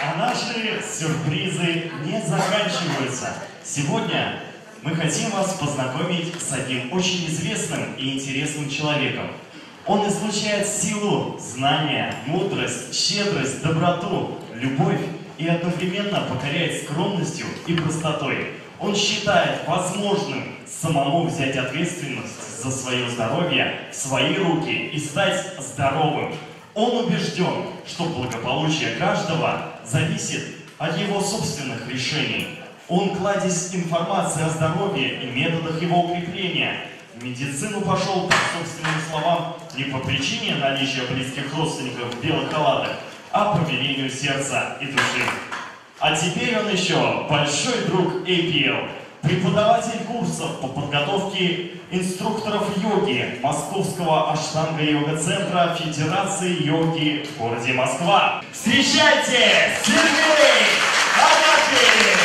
А наши сюрпризы не заканчиваются. Сегодня мы хотим вас познакомить с одним очень известным и интересным человеком. Он излучает силу, знания, мудрость, щедрость, доброту, любовь и одновременно покоряет скромностью и простотой. Он считает возможным самому взять ответственность за свое здоровье в свои руки и стать здоровым. Он убежден, что благополучие каждого зависит от его собственных решений. Он кладезь информации о здоровье и методах его укрепления. В медицину пошел, по собственным словам, не по причине наличия близких родственников в белых халатах, а по велению сердца и души. А теперь он еще большой друг APL, преподаватель курсов по подготовке инструкторов йоги Московского Аштанга-йога-центра Федерации йоги в городе Москва. Встречайте, Сергей Агафьев!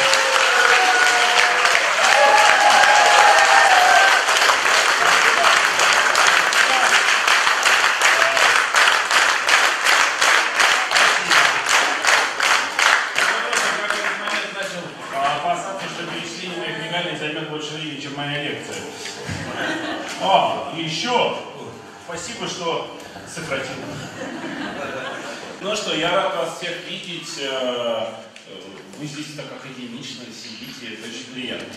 Займет больше времени, чем моя лекция. И еще спасибо, что сократил. Ну что, я рад вас всех видеть. Вы здесь так академично сидите, это очень приятно.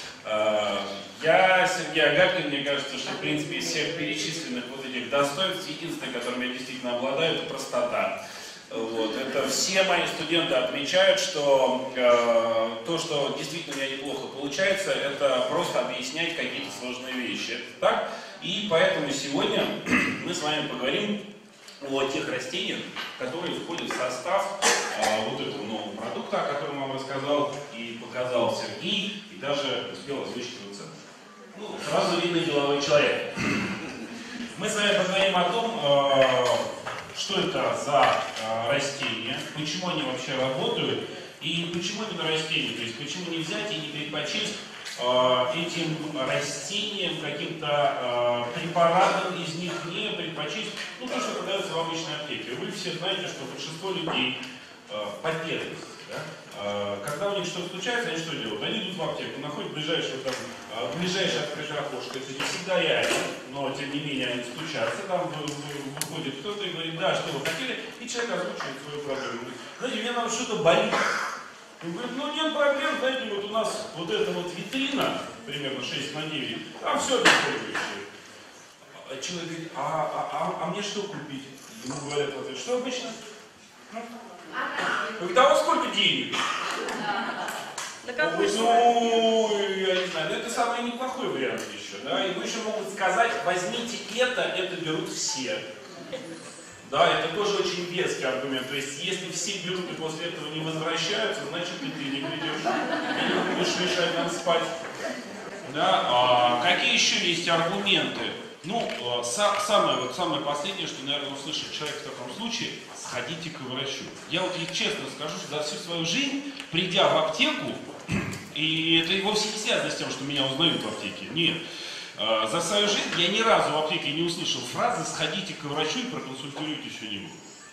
Я Сергей Агафьев, мне кажется, что в принципе из всех перечисленных вот этих достоинств, единственное, которым я действительно обладаю, это простота. Вот. Это все мои студенты отмечают, что то, что действительно у меня неплохо получается, это просто объяснять какие-то сложные вещи. Это так. И поэтому сегодня мы с вами поговорим о тех растениях, которые входят в состав вот этого нового продукта, о котором вам рассказал и показал Сергей, и даже успел озвучить его цену. Ну, сразу видно деловой человек. Мы с вами поговорим о том, что это за растения, почему они вообще работают и почему именно растения, то есть почему не взять и не предпочесть этим растениям каким-то препаратом из них не предпочесть, ну, то, что продается в обычной аптеке. Вы все знаете, что большинство людей по первости, да, когда у них что-то случается, они что делают? Они идут в аптеку, находят ближайшее открытое окошко, это не всегда реально, но тем не менее они стучатся, там выходит кто-то и говорит, да, что вы хотели, и человек озвучивает свою проблему. Знаете, мне там что-то болит. Он говорит, ну нет проблем, знаете, вот у нас вот эта вот витрина, примерно 6×9, там все обезболивающее. Человек говорит, а мне что купить? Ему говорят в ответ, что обычно? Говорит, а у вас сколько денег? Ну, я не знаю, это самый неплохой вариант еще, да, и вы еще могут сказать, возьмите это берут все. Да, это тоже очень веский аргумент, то есть если все берут и после этого не возвращаются, значит и ты не придешь, и не будешь мешать нам спать. Да, какие еще есть аргументы? Ну, самое последнее, что, наверное, услышит человек в таком случае, сходите к врачу. Я вот ей честно скажу, что за всю свою жизнь, придя в аптеку, и это вовсе не связано с тем, что меня узнают в аптеке, нет. За свою жизнь я ни разу в аптеке не услышал фразы «сходите к врачу и проконсультируйтесь что-нибудь».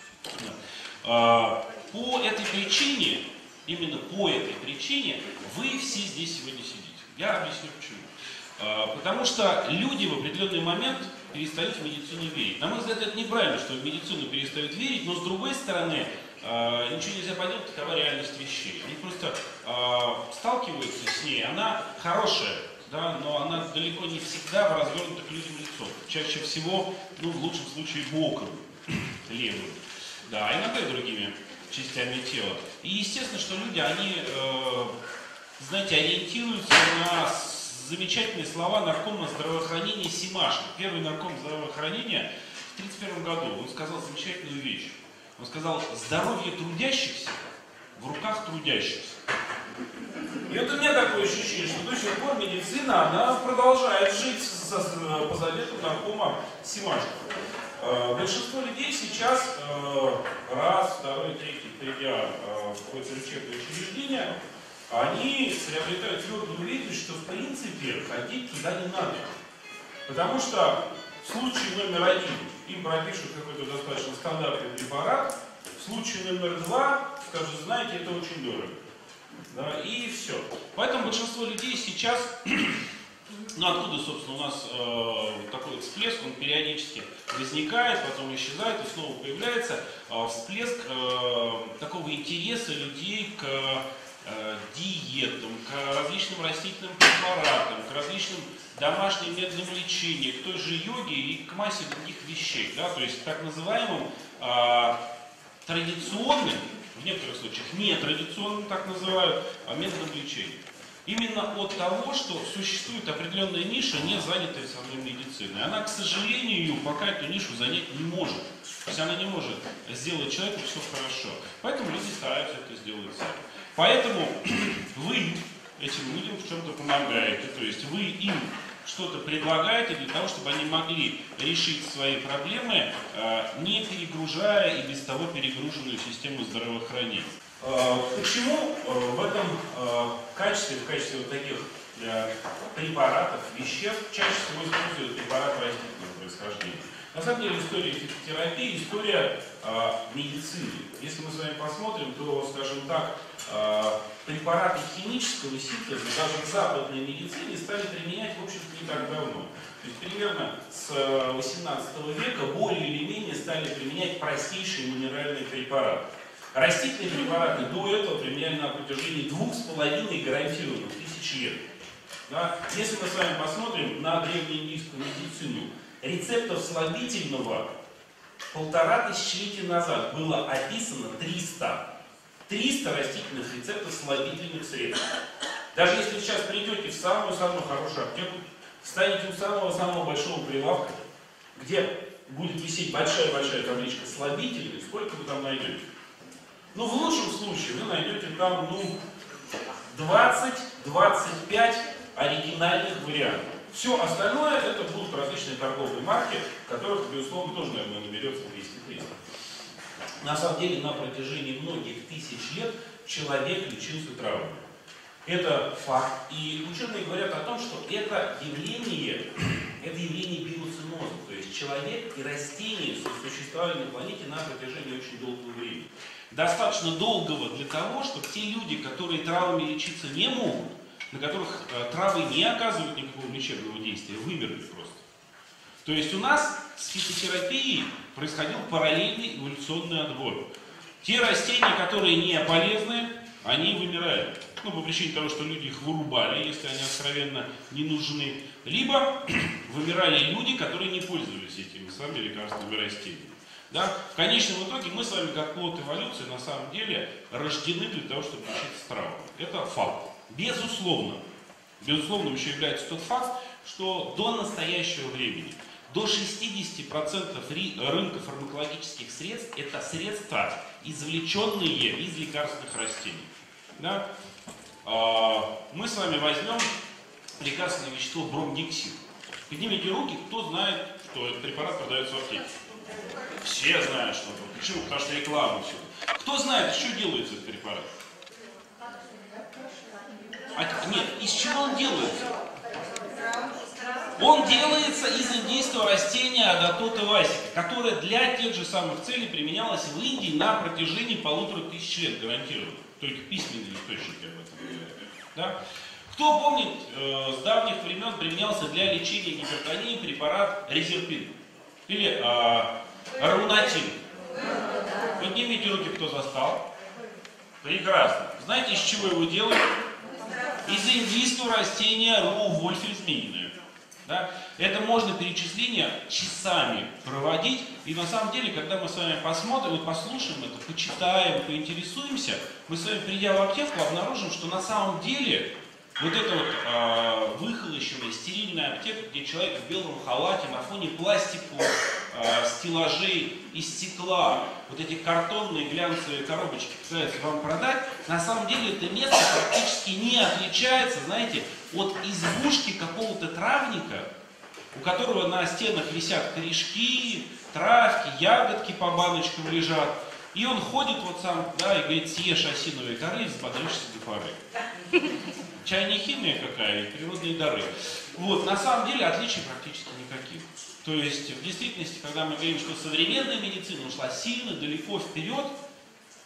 По этой причине, именно по этой причине, вы все здесь сегодня сидите. Я объясню почему. Потому что люди в определенный момент перестают в медицину верить. На мой взгляд, это неправильно, что в медицину перестают верить, но с другой стороны, ничего нельзя поделать, такова реальность вещей. Они просто сталкиваются с ней, она хорошая, да, но она далеко не всегда в развернутых людям лицом. Чаще всего, ну, в лучшем случае, боком, левым. Да, а иногда и другими частями тела. И естественно, что люди, они, знаете, ориентируются на замечательные слова наркома здравоохранения Семашко. Первый нарком здравоохранения в 1931 году. Он сказал замечательную вещь. Он сказал, здоровье трудящихся в руках трудящихся. И вот у меня такое ощущение, что до сих пор медицина, она продолжает жить по завету наркома Семашко. Большинство людей сейчас раз, второй, третий, придя в какое-то лечебное учреждение, они приобретают твердую уверенность, что в принципе ходить туда не надо. Потому что в случае номер один им пропишут какой-то достаточно стандартный препарат, в В случае номер 2 скажут, знаете, это очень дорого. Да, и все. Поэтому большинство людей сейчас, ну откуда, собственно, у нас такой всплеск, он периодически возникает, потом исчезает и снова появляется, всплеск такого интереса людей к диетам, к различным растительным препаратам, к различным домашним методам лечения, к той же йоге и к массе других вещей. Да? То есть так называемым традиционным, в некоторых случаях нетрадиционным, так называют, методом лечения. Именно от того, что существует определенная ниша, не занятая самой медициной. Она, к сожалению, пока эту нишу занять не может. То есть она не может сделать человеку все хорошо. Поэтому люди стараются это сделать сами. Поэтому вы этим людям в чем-то помогаете. То есть вы им что-то предлагаете для того, чтобы они могли решить свои проблемы, не перегружая и без того перегруженную систему здравоохранения. Почему в этом качестве, в качестве вот таких препаратов, веществ, чаще всего используют препараты растительного происхождения? На самом деле история фитотерапии, история медицины. Если мы с вами посмотрим, то, скажем так, препараты химического синтеза даже в западной медицине стали применять, в общем-то, не так давно. То есть примерно с 18 века более или менее стали применять простейшие минеральные препараты. Растительные препараты до этого применяли на протяжении 2,5 гарантированных тысяч лет. Да? Если мы с вами посмотрим на древнеиндийскую медицину, рецептов слабительного 1500 тысячелетия назад было описано 300. 300 растительных рецептов слабительных средств. Даже если сейчас придете в самую-самую хорошую аптеку, встанете у самого-самого большого прилавка, где будет висеть большая-большая табличка слабительный, сколько вы там найдете? Ну, в лучшем случае вы найдете там, 20-25 оригинальных вариантов. Все остальное это будут различные торговые марки, которых, безусловно, тоже, наверное, наберется 200-300. На самом деле, на протяжении многих тысяч лет человек лечился травмами. Это факт. И ученые говорят о том, что это явление биоценоза. То есть человек и растения сосуществовали на планете на протяжении очень долгого времени. Достаточно долгого для того, чтобы те люди, которые травмами лечиться не могут, на которых травы не оказывают никакого лечебного действия, вымерли просто. То есть у нас с фитотерапией происходил параллельный эволюционный отбор. Те растения, которые не полезны, они вымирали. Ну, по причине того, что люди их вырубали, если они откровенно не нужны. Либо вымирали люди, которые не пользовались этими самыми лекарственными растениями. Да? В конечном итоге мы с вами, как плод эволюции, на самом деле рождены для того, чтобы лечиться травмами. Это факт. Безусловно. Безусловным еще является тот факт, что до настоящего времени до 60% рынка фармакологических средств это средства, извлеченные из лекарственных растений. Да? Мы с вами возьмем лекарственное вещество бромгексид. Поднимите руки, кто знает, что этот препарат продается в аптеке. Все знают, что это. Почему? Потому что реклама все. Кто знает, что делается этот препарат? Нет, из чего он делается? Он делается из индийского растения Адатота васика, которое для тех же самых целей применялось в Индии на протяжении 1500 лет, гарантированно. Только письменные источники об этом говорят. Да? Кто помнит, с давних времен применялся для лечения гипертонии препарат резерпин или ронатин. Поднимите руки, кто застал. Прекрасно. Знаете, из чего его делают? Из индийского растения роу-вольф-измененное. Да? Это можно перечисление часами проводить. И на самом деле, когда мы с вами посмотрим, послушаем это, почитаем, поинтересуемся, мы с вами, придя в аптеку, обнаружим, что на самом деле вот эта вот выхолощенная, стерильная аптека, где человек в белом халате на фоне пластиковых стеллажей из стекла, вот эти картонные глянцевые коробочки пытаются вам продать, на самом деле это место практически не отличается, знаете, от избушки какого-то травника, у которого на стенах висят корешки, травки, ягодки по баночкам лежат. И он ходит вот сам, да, и говорит, съешь осиновые коры и взбодришься до поры. Чай не химия какая, природные дары. Вот, на самом деле отличий практически никаких. То есть, в действительности, когда мы говорим, что современная медицина ушла сильно далеко вперед,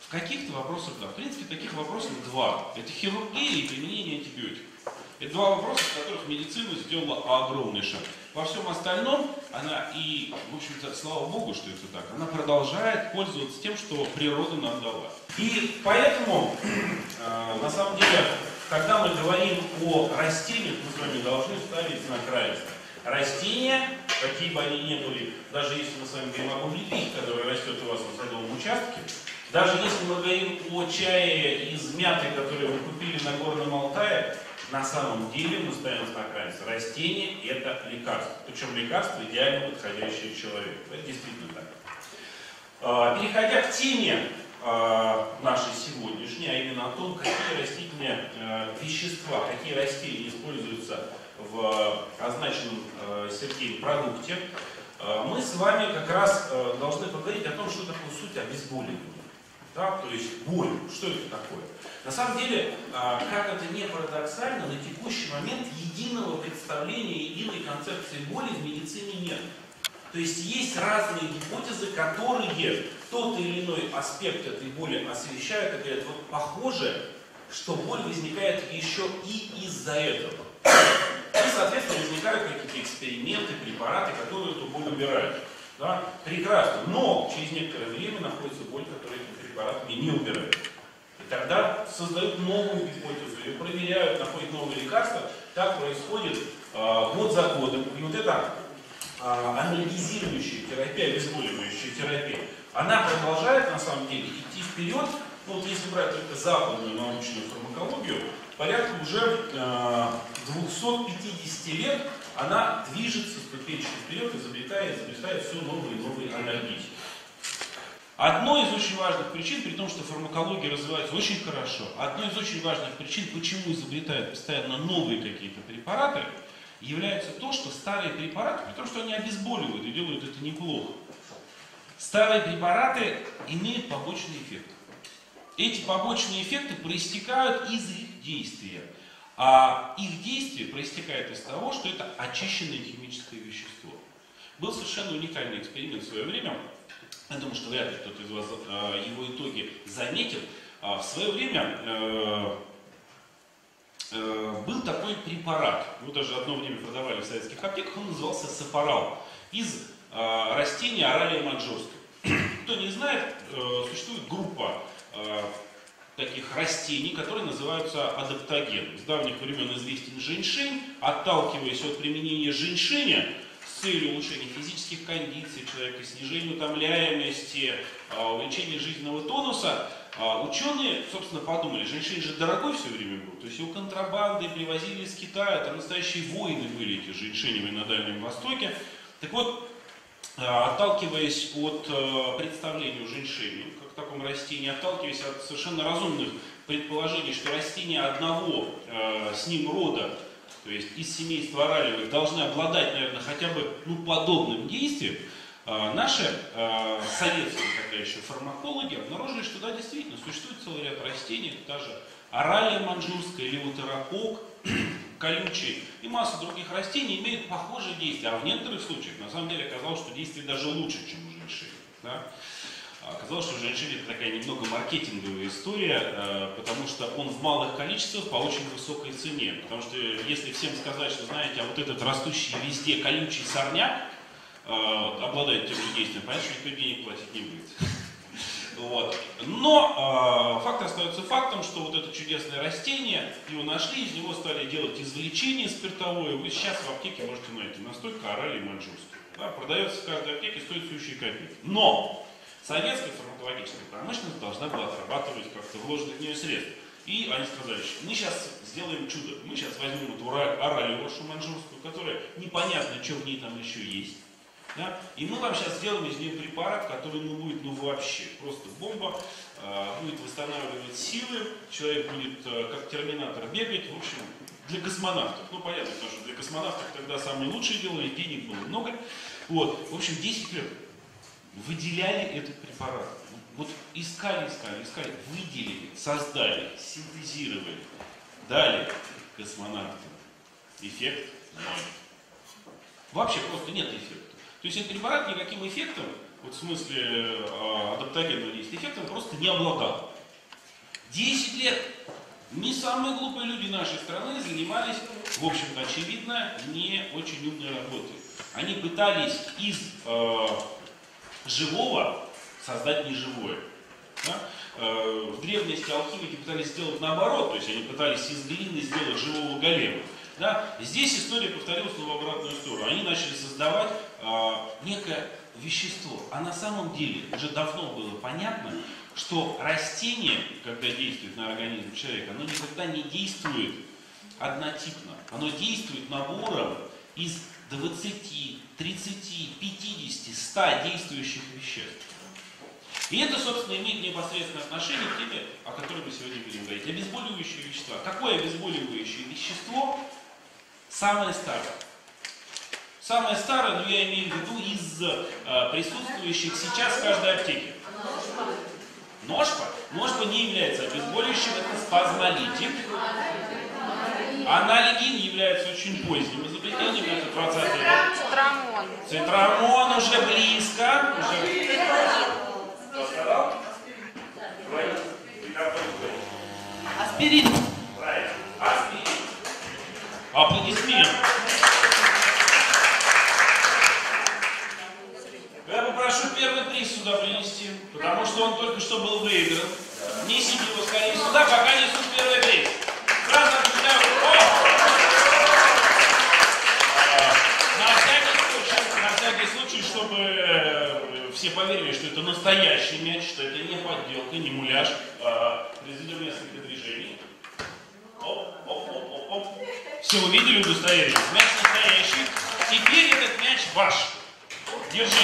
В каких-то вопросах да. В принципе, таких вопросов два. Это хирургия и применение антибиотиков. Это два вопроса, в которых медицина сделала огромный шаг. Во всем остальном она и, в общем-то, слава богу, что это так, она продолжает пользоваться тем, что природа нам дала. И поэтому, на самом деле, когда мы говорим о растениях, мы с вами должны ставить на край. Растения, какие бы они ни были, даже если мы с вами говорим об облепихе, которая растет у вас на садовом участке, даже если мы говорим о чае из мяты, который вы купили на Горном Алтае, на самом деле мы ставим на край. Растение – это лекарство. Причем лекарство идеально подходящее человеку. Это действительно так. Переходя к теме нашей сегодняшней, а именно о том, какие растительные вещества, какие растения используются в означенном Сергеем продукте, мы с вами как раз должны поговорить о том, что такое суть обезболивания. Да, то есть боль, что это такое? На самом деле, как это не парадоксально, на текущий момент единого представления, единой концепции боли в медицине нет. То есть есть разные гипотезы, которые тот или иной аспект этой боли освещают и говорят, вот похоже, что боль возникает еще и из-за этого. И, соответственно, возникают какие-то эксперименты, препараты, которые эту боль убирают. Да? Прекрасно. Но через некоторое время находится боль, которая этим препаратами не убирает. И тогда создают новую гипотезу, ее проверяют, находят новые лекарства. Так происходит год за годом. И вот эта анальгизирующая терапия, обезболивающая терапия, она продолжает на самом деле идти вперед. Ну, вот если брать только западную научную фармакологию, порядка уже 250 лет она движется ступенчато вперед, изобретает все новые и новые анальгетики. Одной из очень важных причин, при том, что фармакология развивается очень хорошо, одной из очень важных причин, почему изобретают постоянно новые какие-то препараты, является то, что старые препараты, при том, что они обезболивают и делают это неплохо, старые препараты имеют побочные эффекты. Эти побочные эффекты проистекают из их действия. А их действие проистекает из того, что это очищенное химическое вещество. Был совершенно уникальный эксперимент в свое время. Я думаю, что вряд ли кто-то из вас его итоги заметил. В свое время был такой препарат. Его даже одно время продавали в советских аптеках. Он назывался сапарал. Из растения Аралия маньчжурского. Кто не знает, существует группа таких растений, которые называются адаптогены. С давних времен известен женьшень. Отталкиваясь от применения женьшеня с целью улучшения физических кондиций человека, снижения утомляемости, увеличения жизненного тонуса, ученые, собственно, подумали, женьшень же дорогой все время был, то есть его контрабандой привозили из Китая, там настоящие войны были эти женьшеневые на Дальнем Востоке. Так вот, отталкиваясь от представления о женьшене, как таком растении, отталкиваясь от совершенно разумных предположений, что растения одного с ним рода, то есть из семейства аралиевых, должны обладать, наверное, хотя бы подобным действием, наши советские тогда еще фармакологи обнаружили, что да, действительно, существует целый ряд растений, та же Аралия маньчжурская, левотерапок, колючий и масса других растений имеют похожие действия, а в некоторых случаях на самом деле оказалось, что действие даже лучше, чем у женьшеня. Да? Оказалось, что женьшень это такая немного маркетинговая история, потому что он в малых количествах по очень высокой цене. Потому что если всем сказать, что знаете, а вот этот растущий везде колючий сорняк обладает тем же действием, понятно, что никто денег платить не будет. Вот. Но факт остается фактом, что вот это чудесное растение, его нашли, из него стали делать извлечение спиртовое. Вы сейчас в аптеке можете найти настойка Аралии маньчжурской. Да, продается в каждой аптеке, стоит сущие копейки. Но советская фармакологическая промышленность должна была отрабатывать как-то вложенных в нее средств. И они сказали, что мы сейчас сделаем чудо. Мы сейчас возьмем эту Аралию вашу маньчжурскую, которая непонятно, что в ней там еще есть. Да? И мы вам сейчас сделаем из нее препарат, который будет вообще просто бомба, будет восстанавливать силы, человек будет как терминатор бегать, в общем, для космонавтов. Ну понятно, потому что для космонавтов тогда самые лучшие делали, денег было много. Вот. В общем, 10 лет выделяли этот препарат. Вот искали, выделили, создали, синтезировали, дали космонавтам. Эффект ноль. Вообще просто нет эффекта. То есть этот препарат никаким эффектом вот в смысле адаптогенного действия эффекта, он просто не обладал. 10 лет не самые глупые люди нашей страны занимались, в общем-то, очевидно, не очень умной работой. Они пытались из живого создать неживое. Да? В древности алхимики пытались сделать наоборот, то есть они пытались из глины сделать живого голема. Да? Здесь история повторилась, но в обратную сторону. Они начали создавать некое вещество. А на самом деле уже давно было понятно, что растение, когда действует на организм человека, оно никогда не действует однотипно. Оно действует набором из 20, 30, 50, 100 действующих веществ. И это, собственно, имеет непосредственное отношение к теме, о которой мы сегодня будем говорить. Обезболивающие вещества. Какое обезболивающее вещество самое старое? Самое старое, но я имею в виду из присутствующих сейчас в каждой аптеке. Ножпа? Ножпа не является обезболивающим, это спазмолитик. Анальгин является очень поздним изобретением, это 20-й год. Цитрамон. Цитрамон уже близко. Аспирин. Правильно. Аспирин. Аплодисменты. Я попрошу первый приз сюда принести, потому что он только что был выигран. Несите его скорее сюда, пока несут первый приз. Сразу отмечаю. На всякий случай, чтобы все поверили, что это настоящий мяч, что это не подделка, не муляж. Произведем несколько движений. Оп, оп, оп, оп, оп. Все увидели, удостоверились. Мяч настоящий. Теперь этот мяч ваш. Держите.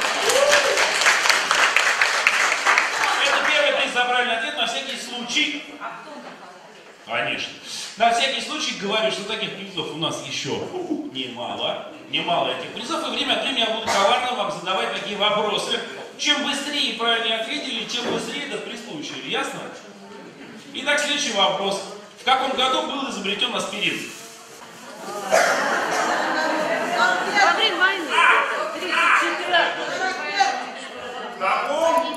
Это первый приз за правильный ответ, на всякий случай. Конечно. На всякий случай говорю, что таких призов у нас еще немало. Немало этих призов, и время от времени я буду коварно вам задавать такие вопросы. Чем быстрее правильно ответили, тем быстрее этот приз получили. Ясно? Итак, следующий вопрос. В каком году был изобретен аспирин? Во время войны. 34. В каком?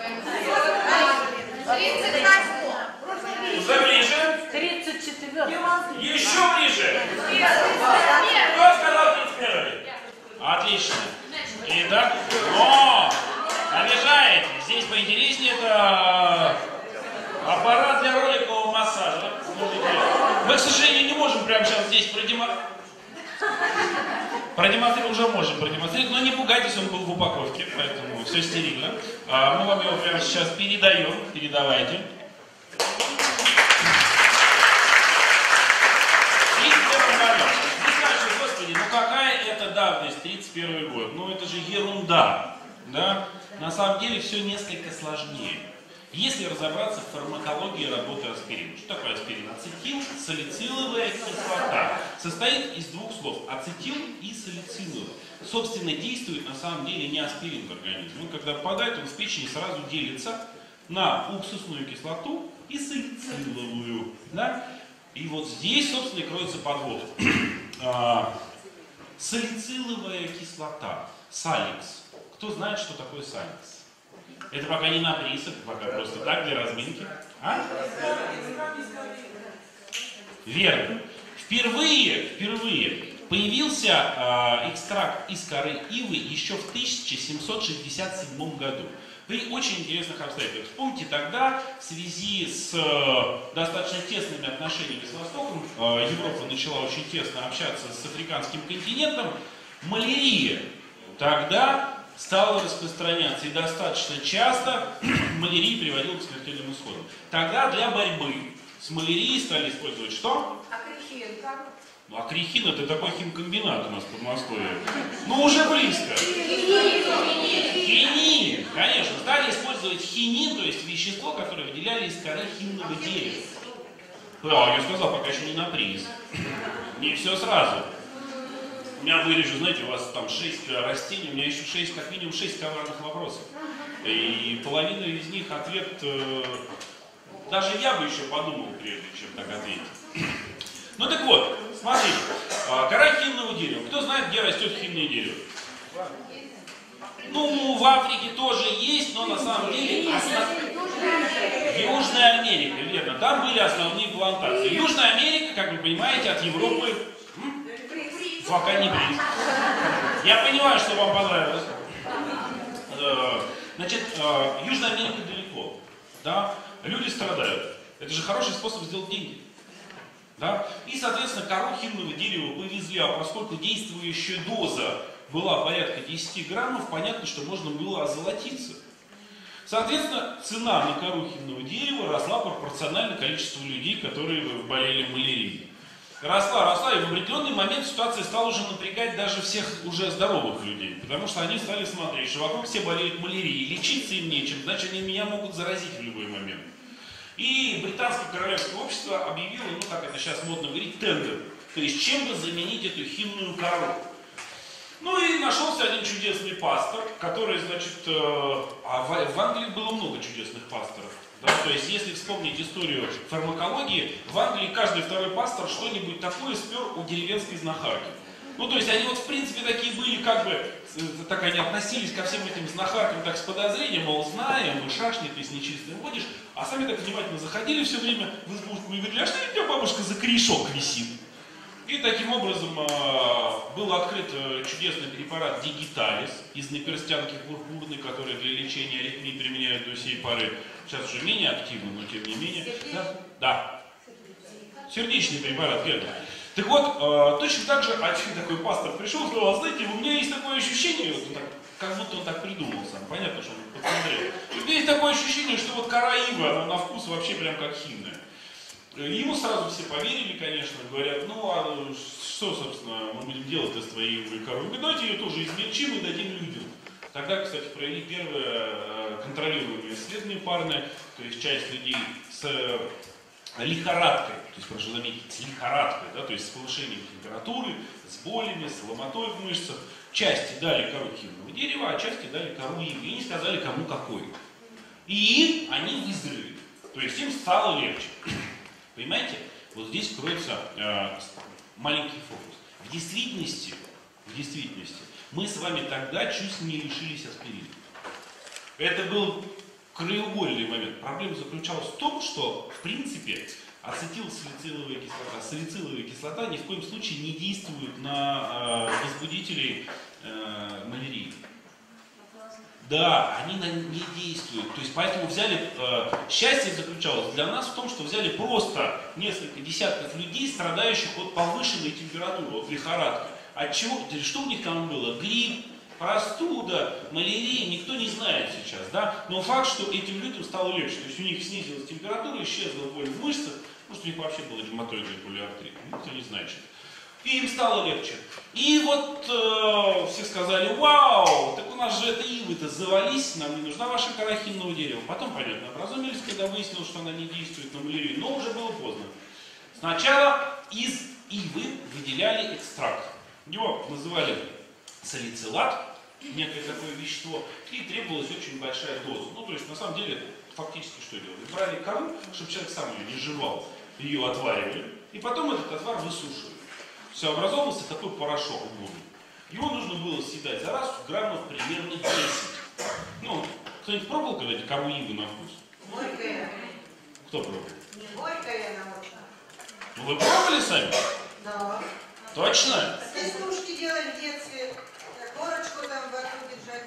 38. Уже ближе. 34. Еще ближе. Кто сказал 31? Отлично. Итак, о, обижаете. Здесь поинтереснее, это аппарат для роликового массажа. Мы, к сожалению, не можем прямо сейчас здесь продемонстрировать, уже можем продемонстрировать, но не пугайтесь, он был в упаковке, поэтому все стерильно. Мы вам его прямо сейчас передаем, передавайте. Ну какая это давность, 31 год? Ну это же ерунда, да? На самом деле все несколько сложнее. Если разобраться в фармакологии работы аспирина. Что такое аспирин? Ацетилсалициловая кислота. Состоит из двух слов. Ацетил и салициловая. Собственно, действует на самом деле не аспирин в организме. Он, когда попадает, он в печени сразу делится на уксусную кислоту и салициловую. Да? И вот здесь, собственно, и кроется подвох. Салициловая кислота. Саликс. Кто знает, что такое саликс? Это пока не на приз, это пока просто так, для разминки. А? Верно. Впервые появился экстракт из коры ивы еще в 1767 году. При очень интересных обстоятельствах. Вспомните, тогда в связи с достаточно тесными отношениями с Востоком, Европа начала очень тесно общаться с африканским континентом, малярия тогда стала распространяться, и достаточно часто малярия приводила к смертельным исходам. Тогда для борьбы с малярией стали использовать что? Акрихин. Ну, акрихин — это такой химкомбинат у нас в Подмосковье. Ну, уже близко. Хинин, конечно. Стали использовать хинин, то есть вещество, которое выделяли из коры хинного дерева. Да, я сказал, пока еще не на приз. Не все сразу. У меня вырежу, знаете, у вас там 6 растений, у меня еще 6, как минимум 6 коварных вопросов. И половина из них ответ, даже я бы еще подумал, прежде чем так ответить. Ну так вот, смотрите, кора хинного дерева. Кто знает, где растет хинное дерево? Ну, в Африке тоже есть, но на самом деле... Южная Америка, верно. Там были основные плантации. Южная Америка, как вы понимаете, от Европы пока не близко. Я понимаю, что вам понравилось. Значит, Южная Америка далеко. Да? Люди страдают. Это же хороший способ сделать деньги. Да? И, соответственно, кору хинного дерева повезли, а поскольку действующая доза была порядка 10 граммов, понятно, что можно было озолотиться. Соответственно, цена на кору хинного дерева росла пропорционально количеству людей, которые болели малярией. Росла, и в определенный момент ситуация стала уже напрягать даже всех уже здоровых людей, потому что они стали смотреть, что вокруг все болеют малярией, лечиться им нечем, значит они меня могут заразить в любой момент. И британское королевское общество объявило, ну как это сейчас модно говорить, тендер, то есть чем бы заменить эту хинную кору. Ну и нашелся один чудесный пастор, который, значит, в Англии было много чудесных пасторов. Да? То есть, если вспомнить историю фармакологии, в Англии каждый второй пастор что-нибудь такое спер у деревенской знахарки. Ну, то есть, они вот, в принципе, такие были, как бы, так они относились ко всем этим знахаркам так с подозрением, мол, знаем, вы шашни, ты с нечистым водишь, а сами так внимательно заходили все время в избушку и говорили, а что у тебя бабушка за корешок висит? И таким образом был открыт чудесный препарат Дигиталис из наперстянки пурпурной, который для лечения аритмии применяют до сей поры. Сейчас уже менее активно, но тем не менее. Да. Сердечный препарат, верно. Так вот, точно так же один такой пастор пришел и сказал, знаете, у меня есть такое ощущение, вот, так, как будто он так придумал сам, понятно, что он подсмотрел. У меня есть такое ощущение, что вот кора ивы, она на вкус вообще прям как хинная. Ему сразу все поверили, конечно, говорят, ну а что, собственно, мы будем делать-то с твоей ивой корой? Мы давайте ее тоже измельчим и дадим людям. Тогда, кстати, провели первое контролируемое исследование парное, то есть часть людей с лихорадкой, то есть, прошу заметить, с лихорадкой, да, то есть с повышением температуры, с болями, с ломотой в мышцах. Части дали кору хинного дерева, а части дали кору ивы. И не сказали, кому какой. И они выздоровели. То есть им стало легче. Понимаете? Вот здесь кроется маленький фокус. В действительности, мы с вами тогда чуть не лишились аспирина. Это был краеугольный момент. Проблема заключалась в том, что, в принципе, ацетилсалициловая кислота, салициловая кислота ни в коем случае не действует на возбудителей малярии. Да, они не действуют. То есть поэтому взяли, счастье заключалось для нас в том, что взяли просто несколько десятков людей, страдающих от повышенной температуры, от лихорадки. От чего? Что у них там было? Грипп, простуда, малярия, никто не знает сейчас, да? Но факт, что этим людям стало легче. То есть у них снизилась температура, исчезла боль в мышцах, может у них вообще был ревматоидный полиартрит, никто не знает что. И им стало легче. И вот все сказали, вау, так у нас же это ивы-то завались, нам не нужна ваша кора хинного дерева. Потом, понятно, образумились, когда выяснилось, что она не действует на малярию, но уже было поздно. Сначала из ивы выделяли экстракт. Его называли салицилат, некое такое вещество, и требовалась очень большая доза. Ну, то есть, на самом деле, фактически что делали? Брали кору, чтобы человек сам ее не жевал, ее отваривали, и потом этот отвар высушивали. Все, образовался такой порошок в воду. Его нужно было съедать за раз в граммов примерно 10. Ну, кто-нибудь пробовал когда-нибудь кору ивы на вкус? Горькая. Кто пробовал? Не горькая она вот. Ну, вы пробовали сами? Да. Точно? Песнушки делаем в детстве. Корочку там во рту держать.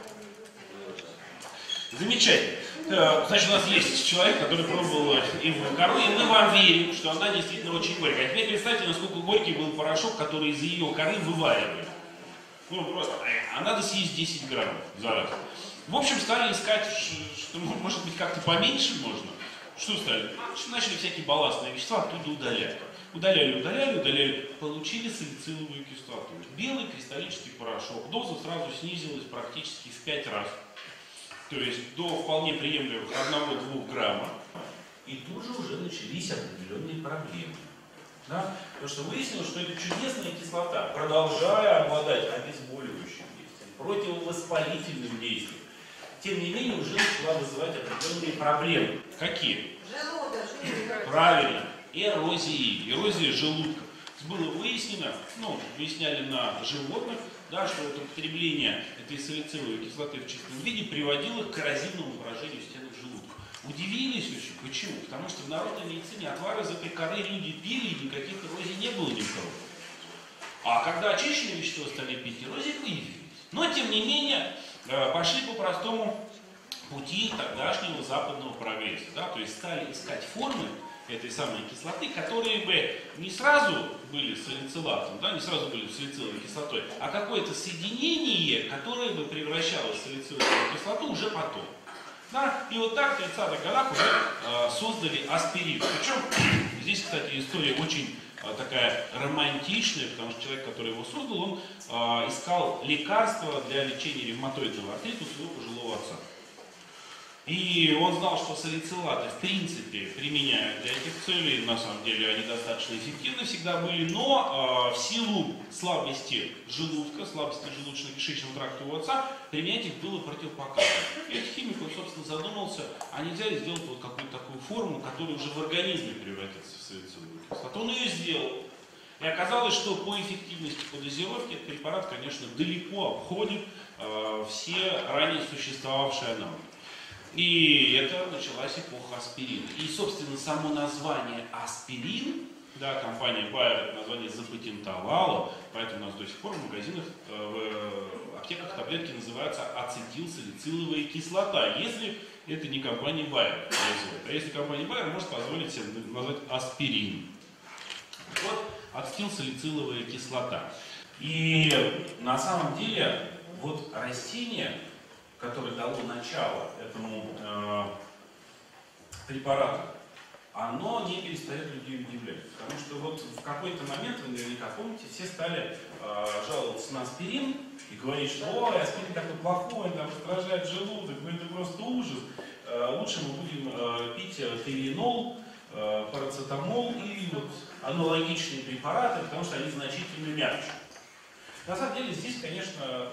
Замечательно. Значит, у нас есть человек, который пробовал ивовую кору, и мы вам верим, что она действительно очень горькая. А теперь представьте, насколько горький был порошок, который из ее коры вываривали. Ну, просто, а надо съесть 10 граммов за раз. В общем, стали искать, что может быть как-то поменьше можно. Что стали? Начали всякие балластные вещества оттуда удалять. Удаляли. Получили салициловую кислоту. Белый кристаллический порошок. Доза сразу снизилась практически в 5 раз. То есть до вполне приемлемых 1-2 грамма. И тут же уже начались определенные проблемы. Да? Потому что выяснилось, что это чудесная кислота, продолжая обладать обезболивающим действием, противовоспалительным действием, тем не менее уже начала вызывать определенные проблемы. Какие? Желудок. Правильно. Эрозия желудка. было выяснено, ну, выясняли на животных, да, что вот употребление этой салициловой кислоты в чистом виде приводило к коррозивному поражению стенок желудка. Удивились очень. Почему? Потому что в народной медицине отвар из этой коры люди пили, и никаких эрозий не было ни у кого. А когда очищенные вещества стали пить, эрозии появились. Но, тем не менее, пошли по простому пути тогдашнего западного прогресса. Да? То есть стали искать формы этой самой кислоты, которые бы не сразу были салицилатом, да, не сразу были салициловой кислотой, а какое-то соединение, которое бы превращалось в салициловую кислоту уже потом. Да? И вот так в 30-х годах уже создали аспирин. Причем здесь, кстати, история очень такая романтичная, потому что человек, который его создал, он искал лекарства для лечения ревматоидного артрита у своего пожилого отца. И он знал, что салицилаты в принципе применяют для этих целей, на самом деле они достаточно эффективны всегда были, но в силу слабости желудка, слабости желудочно-кишечного тракта у отца, применять их было противопоказано. И этот химик, он, собственно, задумался, а нельзя ли сделать вот какую-то такую форму, которая уже в организме превратится в салициловую кислоту. Он ее сделал. И оказалось, что по эффективности, по дозировке этот препарат, конечно, далеко обходит все ранее существовавшие аналоги. И это началась эпоха аспирина. И, собственно, само название аспирин, да, компания Bayer это название запатентовала, поэтому у нас до сих пор в магазинах, в аптеках таблетки называются ацетилсалициловая кислота, если это не компания Bayer производит. А если компания Bayer может позволить себе назвать аспирин. Вот ацетилсалициловая кислота. И на самом деле вот растение, которое дало начало этому препарату, оно не перестает людей удивлять. Потому что вот в какой-то момент, вы наверняка помните, все стали жаловаться на аспирин и говорить, что ой, аспирин такой плохой, там раздражает желудок, ну это просто ужас. Лучше мы будем пить тиленол, парацетамол и вот аналогичные препараты, потому что они значительно мягче. На самом деле здесь, конечно,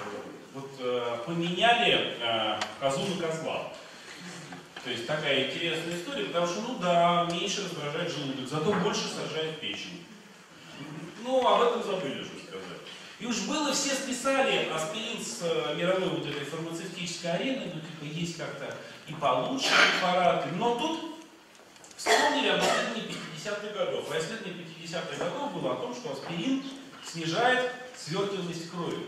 поменяли козу на козла. То есть такая интересная история, потому что, ну да, меньше раздражает желудок, зато больше сажает печень. Ну, об этом забыли уже сказать. И уж было, все списали аспирин с мировой вот этой фармацевтической арены, ну типа есть как-то и получше препараты, но тут вспомнили об исследовании 50-х годов. А исследование 50-х годов было о том, что аспирин снижает свертываемость крови.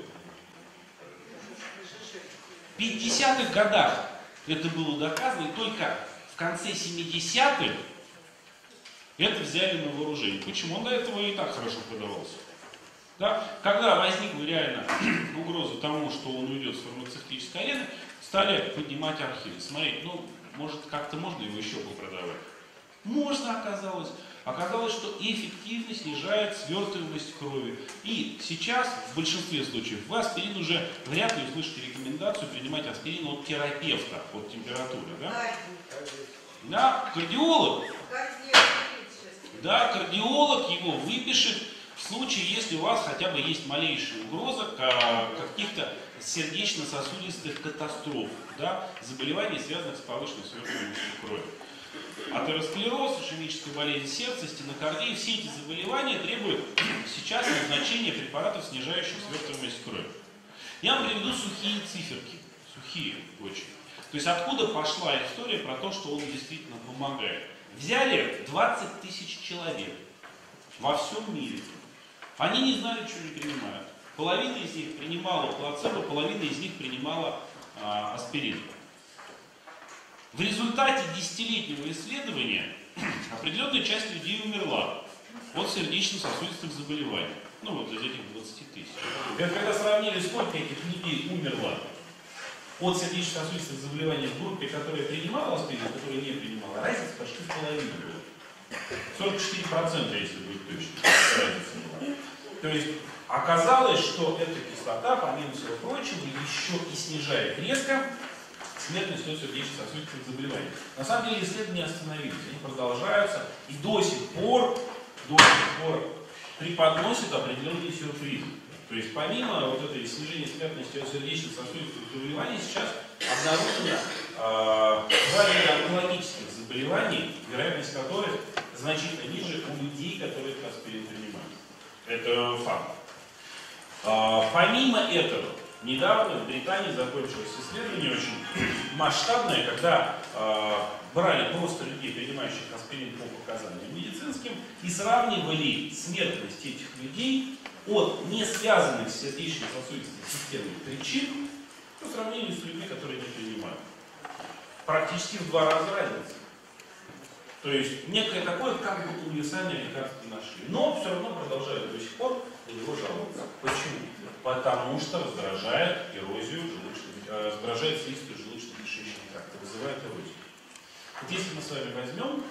В 50-х годах это было доказано, и только в конце 70-х это взяли на вооружение. Почему? Он до этого и так хорошо продавался. Да? Когда возникла реально угроза тому, что он уйдет с фармацевтической арены, стали поднимать архивы. Смотреть, ну, может, как-то можно его еще попродавать. Можно, оказалось. Оказалось, что эффективно снижает свертываемость крови. И сейчас, в большинстве случаев, вы аспирин уже вряд ли услышите рекомендацию принимать аспирин от терапевта, от температуры. Да? Да, кардиолог. Да, кардиолог его выпишет в случае, если у вас хотя бы есть малейшая угроза каких-то сердечно-сосудистых катастроф, да, заболеваний, связанных с повышенной свертываемостью крови. Атеросклероз, ишемическая болезнь сердца, стенокардия, все эти заболевания требуют сейчас назначения препаратов, снижающих свертываемость крови. Я вам приведу сухие циферки, сухие очень. То есть откуда пошла история про то, что он действительно помогает. Взяли 20 тысяч человек во всем мире. Они не знали, что они принимают. Половина из них принимала плацебо, половина из них принимала аспирин. В результате десятилетнего исследования определенная часть людей умерла от сердечно-сосудистых заболеваний. Ну вот из этих 20 тысяч. Это когда сравнили, сколько этих людей умерло от сердечно-сосудистых заболеваний в группе, которая принимала аспирин, которая не принимала, разница почти в половину была. 44%, если быть точно. Разница была. То есть оказалось, что эта кислота, помимо всего прочего, еще и снижает резко смертность от сердечно-сосудистых заболеваний. На самом деле исследования остановились, они продолжаются и до сих пор преподносят определенные сюрпризы. То есть помимо вот этой снижения смертности от сердечно-сосудистых заболеваний сейчас обнаружено ранее онкологических заболеваний, вероятность которых значительно ниже у людей, которые этот аспирин принимают. Это факт. Помимо этого, недавно в Британии закончилось исследование очень масштабное, когда брали просто людей, принимающих аспирин по показаниям медицинским, и сравнивали смертность этих людей от не связанных с сердечно-сосудистой системой причин по сравнению с людьми, которые не принимают. Практически в 2 раза разница. То есть некое такое как бы универсальное лекарство нашли. Но все равно продолжают до сих пор на него жаловаться. Почему? Потому что раздражает эрозию раздражает слизистую желудочно-кишечного тракта, вызывает эрозию. Вот если мы с вами возьмем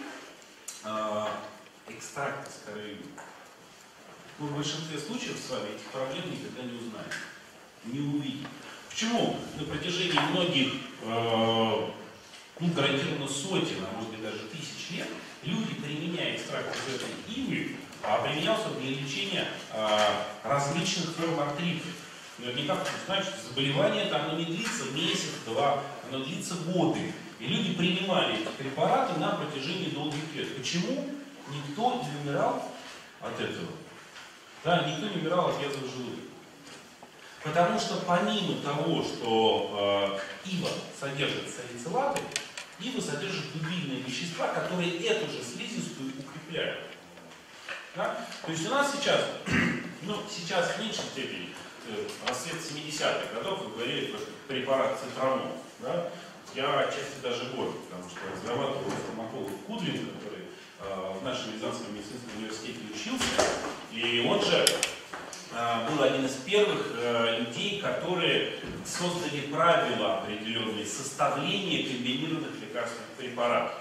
экстракт из коры, мы в большинстве случаев с вами этих проблем никогда не узнаем, не увидим. Почему на протяжении многих, гарантированно сотен, а может быть даже тысяч лет, люди, применяя экстракт из этой ивы, применялся для лечения различных форм артрита. Но это никак не значит, заболевание там оно не длится месяц-два, оно длится годы. И люди принимали эти препараты на протяжении долгих лет. Почему? Никто не умирал от этого. Да, никто не умирал от язвы желудка. Потому что помимо того, что ива содержит салицилаты, ива содержит дубильные вещества, которые эту же слизистую укрепляют. Да? То есть у нас сейчас, сейчас в меньшей степени, расцвет 70-х годов, вы говорили про препарат цитрамон. Да? Я отчасти даже болен, потому что разрабатывал фармаколог Кудлин, который в нашем Рязанском медицинском университете учился, и он же был один из первых людей, которые создали правила определенные составления комбинированных лекарственных препаратов.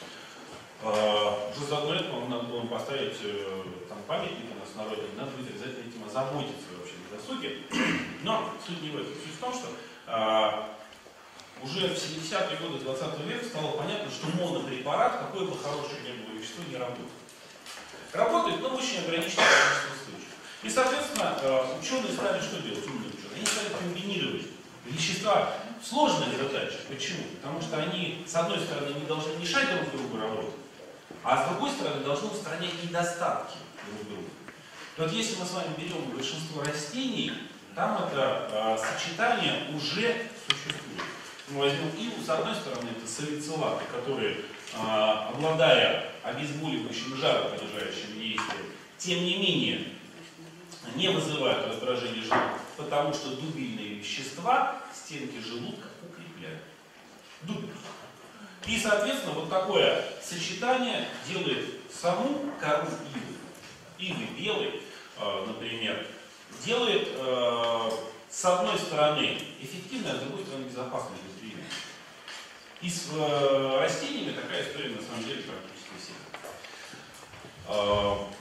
Уже заодно этому надо было поставить там памятник у нас в народе, надо будет обязательно этим озаботиться вообще на досуге. Но суть не в этом. Суть в том, что уже в 70-е годы 20 века стало понятно, что монопрепарат, какое бы хорошее ни было вещество, не работает. Работает, но в очень ограниченном количестве случаев. И, соответственно, ученые стали что делать? Умные ученые. Они стали комбинировать вещества. Сложная задача. Почему? Потому что они, с одной стороны, не должны мешать друг другу работать, а с другой стороны, должны устранять недостатки друг друга. Вот если мы с вами берем большинство растений, там это сочетание уже существует. Мы возьмем иву, с одной стороны, это салицилаты, которые, обладая обезболивающим, жаропонижающим действием, тем не менее, не вызывают раздражение желудка, потому что дубильные вещества стенки желудка укрепляют. Дубиль. И, соответственно, вот такое сочетание делает саму кору ивы белой, например, делает с одной стороны эффективной, а с другой стороны безопасной для приема. И с растениями такая история на самом деле практически всегда.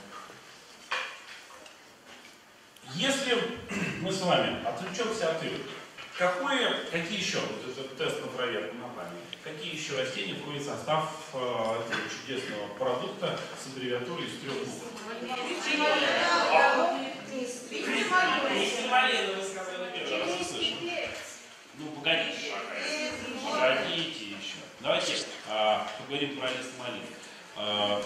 Если мы с вами отвлечемся от ивы, какие еще, вот этот тест на проверку на память, какие еще растения входят в состав этого чудесного продукта с аббревиатурой из 3 букв? Листималина, вы сказали первый раз, услышал. Ну, погодите пока. Погодите еще. Давайте поговорим про листималин.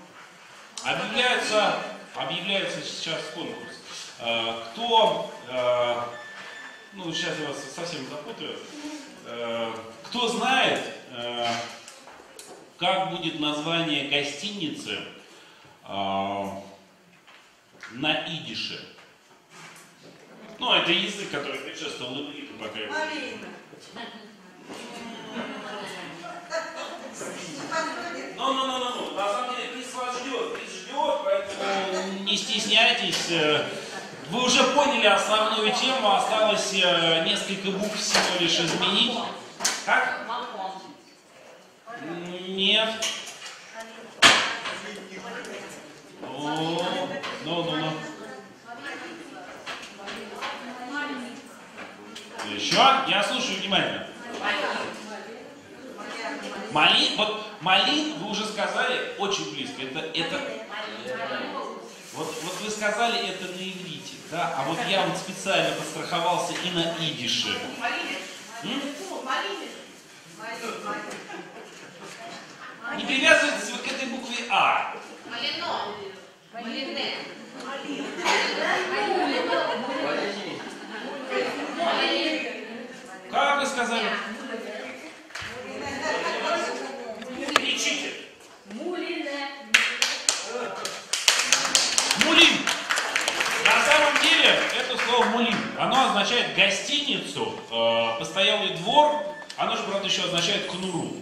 Объявляется сейчас конкурс. Кто, сейчас я вас совсем запутаю, кто знает, как будет название гостиницы на идише? Это язык, который предшествовал ивриту, пока его... На самом деле приз вас ждет, поэтому не стесняйтесь. Вы уже поняли основную тему, осталось несколько букв всего лишь изменить. Как? Нет. Еще? Я слушаю внимательно. Малин, вы уже сказали, очень близко. Вот вы сказали это на иврите, да? А вот я вот специально подстраховался и на идише. Не привязывайтесь вы к этой букве А. Как вы сказали? Кричите. Мулин. На самом деле это слово мулин. Оно означает гостиницу, постоялый двор. Оно же, правда, еще означает конуру.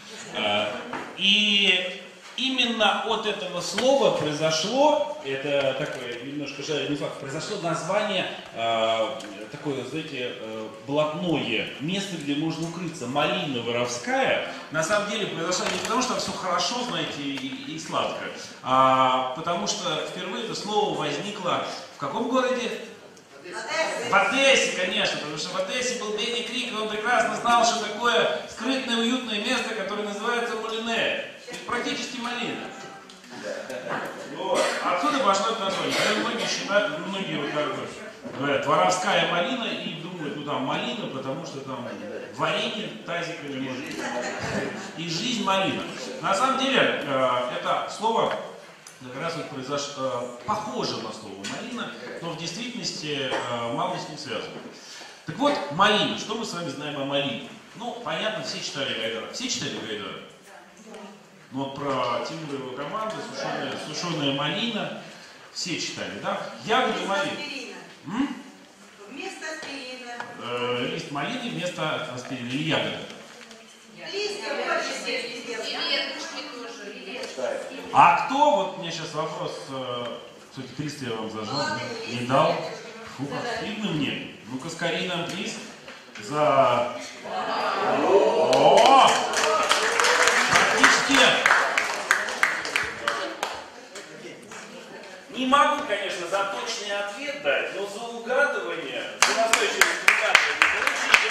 И именно от этого слова произошло, это такое немножко жареный факт, произошло название такое, знаете, блатное, место, где можно укрыться, малина воровская. На самом деле произошло не потому, что там все хорошо, знаете, и сладко, а потому что впервые это слово возникло в каком городе? В Одессе, конечно, потому что в Одессе был Бенни Крик, и он прекрасно знал, что такое скрытное, уютное место, которое называется Мулине. Это практически малина. Вот. Отсюда пошло это название. Многие считают, многие вот как бы говорят, воровская малина, и думают, ну там малина, потому что там варенье тазиками может быть. И жизнь малина. На самом деле, это слово как раз вот произошло, похоже на слово малина, но в действительности мало с ним связано. Так вот, малина. Что мы с вами знаем о малине? Ну, понятно, все читали Гайдара. Все читали Гайдара? Ну, вот про Тимура и его команду, сушеная малина, все читали, да? Ягоды малины. Вместо аспирина. Лист малины вместо аспирина или ягоды. Листья А кто, вот у меня сейчас вопрос, кстати, 300 я вам зажал, не дал. Фу, как стыдно мне. Ну-ка, скорее нам лист за... О! Практически... Не могу, конечно, за точный ответ дать, но за угадывание, за настойчивость угадывания получите.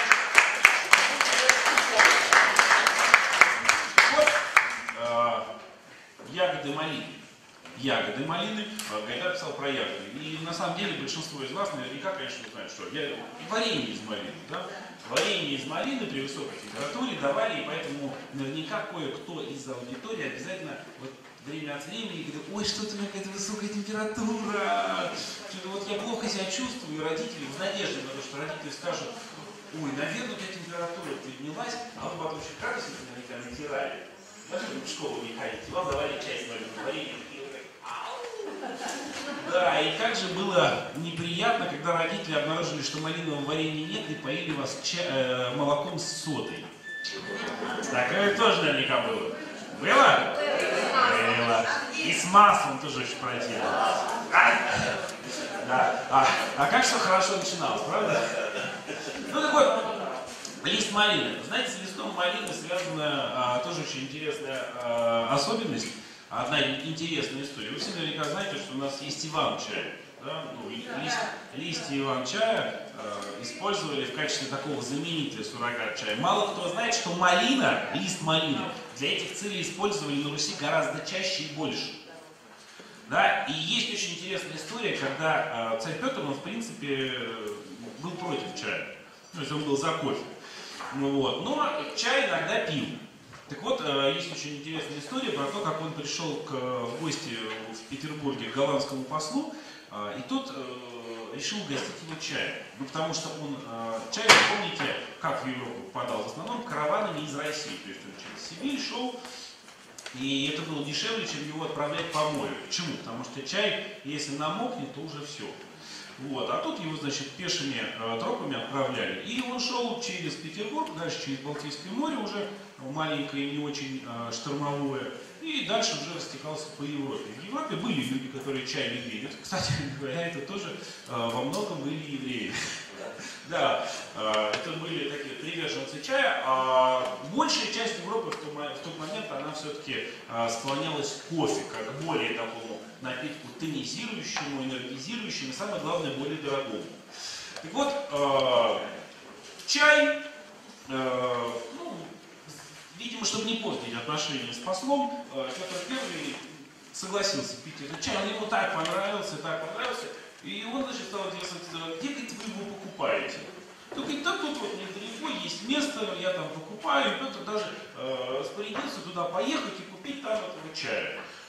Вот ягоды малины. Ягоды малины. Гайдар писал про ягоды. И на самом деле большинство из вас наверняка, конечно, знают, что варенье из малины. Да? Варенье из малины при высокой температуре давали, и поэтому наверняка кое-кто из аудитории обязательно вот время от времени говорит, ой, что-то у меня какая-то высокая температура, что-то вот я плохо себя чувствую, и родители в надежде на то, что родители скажут, ой, наверное, у тебя температура поднялась, а вы потом еще градусник наверняка натирали. Даже в школу не ходите, вам давали чай с вареньем, и вы так, ау. Да, и как же было неприятно, когда родители обнаружили, что малинового варенья нет, и поили вас молоком с содой. Такое тоже наверняка было. Было? Было. И с маслом тоже очень противно. Да. А как все хорошо начиналось, правда? Ну так вот, лист малины. Знаете, с листом малины связана тоже очень интересная особенность. Одна интересная история. Вы все наверняка знаете, что у нас есть Иван-чай. Да? Ну, листья Иван-чая использовали в качестве такого заменителя суррогат-чая. Мало кто знает, что малина, лист малины, для этих целей использовали на Руси гораздо чаще и больше. Да? И есть очень интересная история, когда царь Петр, он в принципе был против чая. То есть он был за кофе. Ну, вот. Но чай иногда пил. Так вот, есть очень интересная история про то, как он пришел в гости в Петербурге к голландскому послу, и тот решил угостить его чаем. Ну, потому что он чай, вы помните, как в Европу попадал в основном караванами из России. То есть он через Сибирь шел, и это было дешевле, чем его отправлять по морю. Почему? Потому что чай, если намокнет, то уже все. Вот. А тут его, значит, пешими тропами отправляли. И он шел через Петербург, дальше через Балтийское море, уже маленькое и не очень штормовое. И дальше уже растекался по Европе. В Европе были люди, которые чай любили. Кстати говоря, это тоже во многом были евреи. Да, это были такие приверженцы чая. А большая часть Европы в тот момент, она все-таки склонялась к кофе, как к более такому напитку тонизирующему, энергизирующему, и самое главное, более дорогому. Так вот, чай, ну, видимо, чтобы не портить отношения с послом, Петр I согласился пить этот чай. Он ему так понравился, и он, значит, стал интересоваться, где вы его покупаете? Он говорит, да тут вот недалеко есть место, я там покупаю. И Петр даже распорядился туда поехать и купить там этого чая.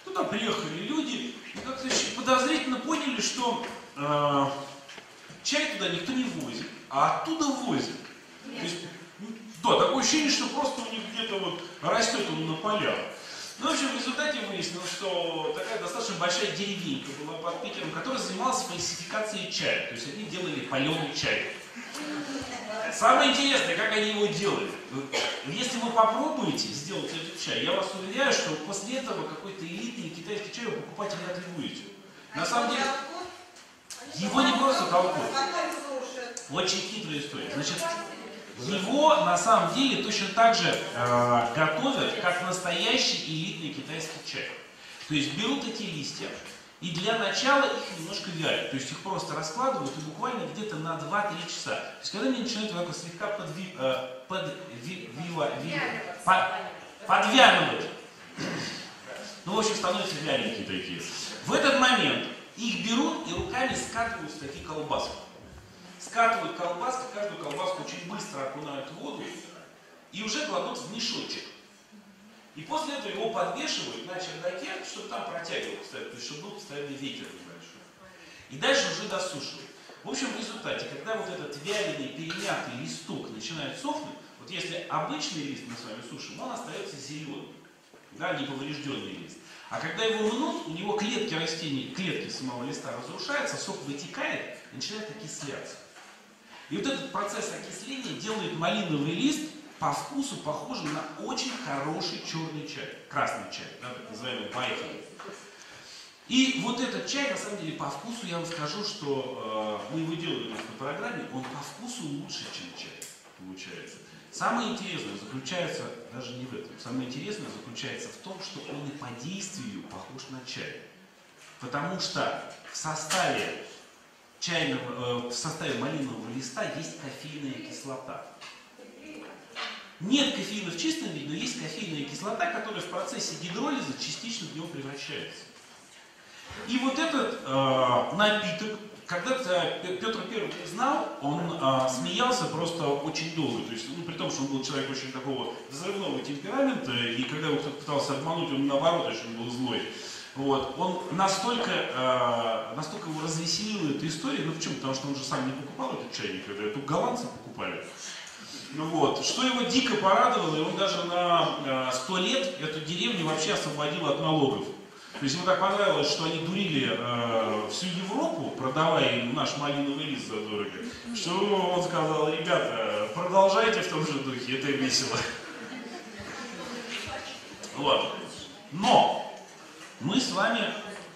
Туда приехали люди и как-то подозрительно поняли, что чай туда никто не возит, а оттуда возят. То есть, да, такое ощущение, что просто у них где-то вот растет он на полях. Ну, в общем, в результате выяснилось, что такая достаточно большая деревенька была под Питером, которая занималась фальсификацией чая. То есть они делали паленый чай. Самое интересное, как они его делали. Если вы попробуете сделать этот чай, я вас уверяю, что после этого какой-то элитный китайский чай вы покупать вряд ли будете. На самом деле, его не просто толкут. Очень хитрая история. Значит, его на самом деле точно так же готовят, как настоящий элитный китайский чай. То есть берут эти листья и для начала их немножко вялят. То есть их просто раскладывают и буквально где-то на 2-3 часа. То есть когда они начинают его слегка подвянывать, ну в общем становятся вяленькие такие. В этот момент их берут и руками скатывают в такие колбаски. Скатывают колбаски, каждую колбаску очень быстро окунают в воду и уже кладут в мешочек. И после этого его подвешивают на чердаке, чтобы там протягивал, кстати, то есть чтобы был постоянный ветер небольшой. И дальше уже досушивают. В общем, в результате, когда вот этот вяленый, перемятый листок начинает сохнуть, вот если обычный лист мы с вами сушим, он остается зеленым, да, неповрежденный лист. А когда его мнут, у него клетки растений, клетки самого листа разрушаются, сок вытекает и начинает окисляться. И вот этот процесс окисления делает малиновый лист по вкусу похожим на очень хороший черный чай, красный чай, да, так называемый байховый. И вот этот чай, на самом деле, по вкусу, я вам скажу, что мы его делали у нас на программе, он по вкусу лучше, чем чай, получается. Самое интересное заключается даже не в этом. Самое интересное заключается в том, что он и по действию похож на чай. Потому что в составе малинового листа есть кофейная кислота. Нет кофеина в чистом виде, но есть кофейная кислота, которая в процессе гидролиза частично в него превращается. И вот этот напиток, когда-то Петр I знал, он смеялся просто очень долго. То есть, при том, что он был человек очень такого взрывного темперамента, и когда его кто-то пытался обмануть, он наоборот очень был злой. Вот. Он настолько его развеселила эта история, ну почему? Потому что он же сам не покупал этот чайник, это голландцы покупали. Ну вот. Что его дико порадовало, и он даже на 100 лет эту деревню вообще освободил от налогов. То есть ему так понравилось, что они дурили всю Европу, продавая им наш малиновый лист задорого, что он сказал: ребята, продолжайте в том же духе, это весело. Вот. Но мы с вами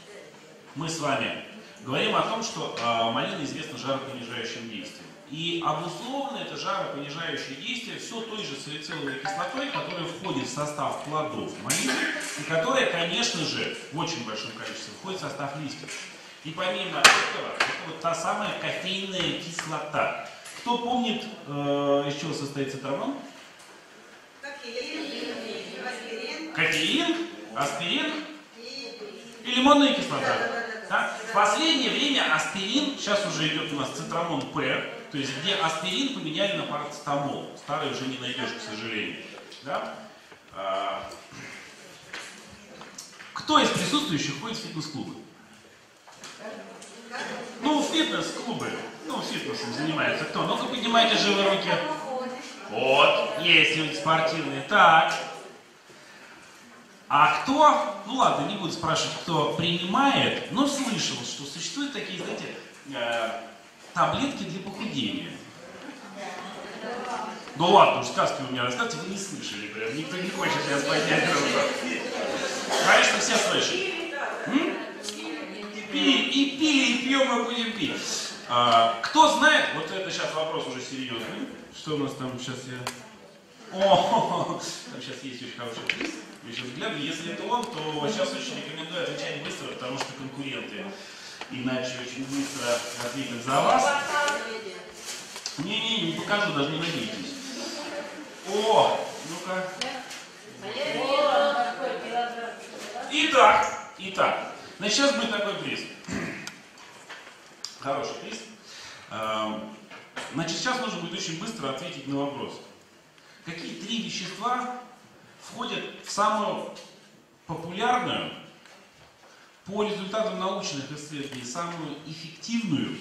говорим о том, что малина известна жаропонижающим действием. И обусловлено это жаропонижающее действие все той же салициловой кислотой, которая входит в состав плодов малины, и которая, конечно же, в очень большом количестве входит в состав листьев. И помимо этого, это вот та самая кофейная кислота. Кто помнит, из чего состоит цитрамон? Кофеин, аспирин и лимонная кислота. Да? В последнее время аспирин, сейчас уже идет у нас цитрамон П, то есть где аспирин поменяли на парацетамол. Старый уже не найдешь, к сожалению. Да? Кто из присутствующих ходит в фитнес-клубы? Ну, в фитнес-клубы. Ну, фитнесом занимается кто? Ну-ка, поднимайте живые руки. Вот, есть люди спортивные. Так. А кто, ну ладно, не буду спрашивать, кто принимает, но слышал, что существуют такие, знаете, таблетки для похудения. Ну ладно, уж сказки у меня рассказывайте, вы не слышали, прям никто не хочет сейчас поднять руку. Конечно, все слышат. И пили, и пьем, и будем пить. Кто знает, вот это сейчас вопрос уже серьезный. Что у нас там сейчас О, там сейчас есть очень хороший приз. Я сейчас гляну, если это он, то сейчас очень рекомендую отвечать быстро, потому что конкуренты иначе очень быстро ответят за вас. Не покажу, даже не надейтесь. О, ну-ка. Итак, значит, сейчас будет такой приз. Хороший приз. Значит, сейчас нужно будет очень быстро ответить на вопрос. Какие 3 вещества входят в самую популярную по результатам научных исследований самую эффективную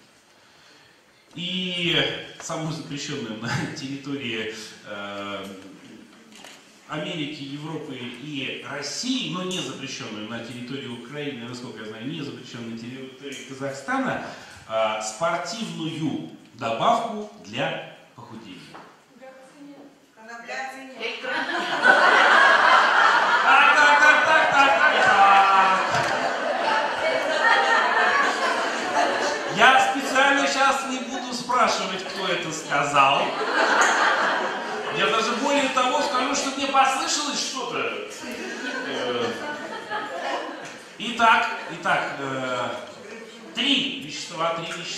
и самую запрещенную на территории Америки, Европы и России, но не запрещенную на территории Украины, насколько я знаю, не запрещенную на территории Казахстана, спортивную добавку для похудения. Я специально сейчас не буду спрашивать, кто это сказал. Я даже более того скажу, что мне послышалось что-то. Итак, три вещества.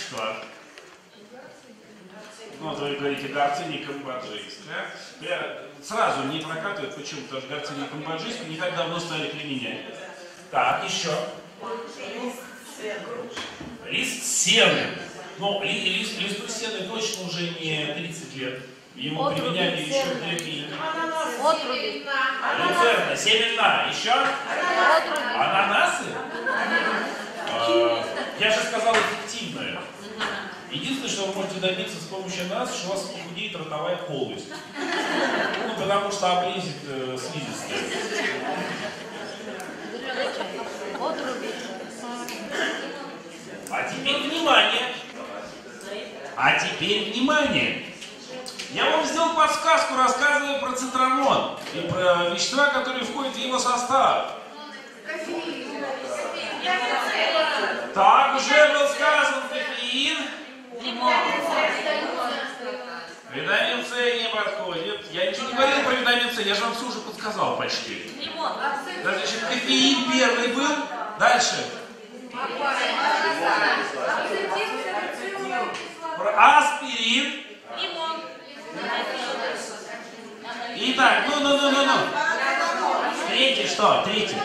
Ну, вот вы говорите, горчица камбоджийская. Сразу не прокатывает, почему? Потому что горчица камбоджийская не так давно стали применять. Так, еще. Лист сены. Ну, листу сены точно уже не 30 лет. Ему применяли еще в древние. Отруби. Люцерна, семена. Еще? Ананасы? Я же сказал эффективное. Единственное, что вы можете добиться с помощью нас, что у вас похудеет ротовая полость. Ну, потому что облезет слизистая. Отруби. А теперь внимание! Я вам сделал подсказку, рассказывая про цитрамон и про вещества, которые входят в его состав. Так, уже был сказан кофеин. Витамин С не подходит. Я ничего не говорил про витамин С, я же вам все уже подсказал почти. Значит, кофеин первый был. Дальше. Аспирин. Итак, ну. Третий что? Третий.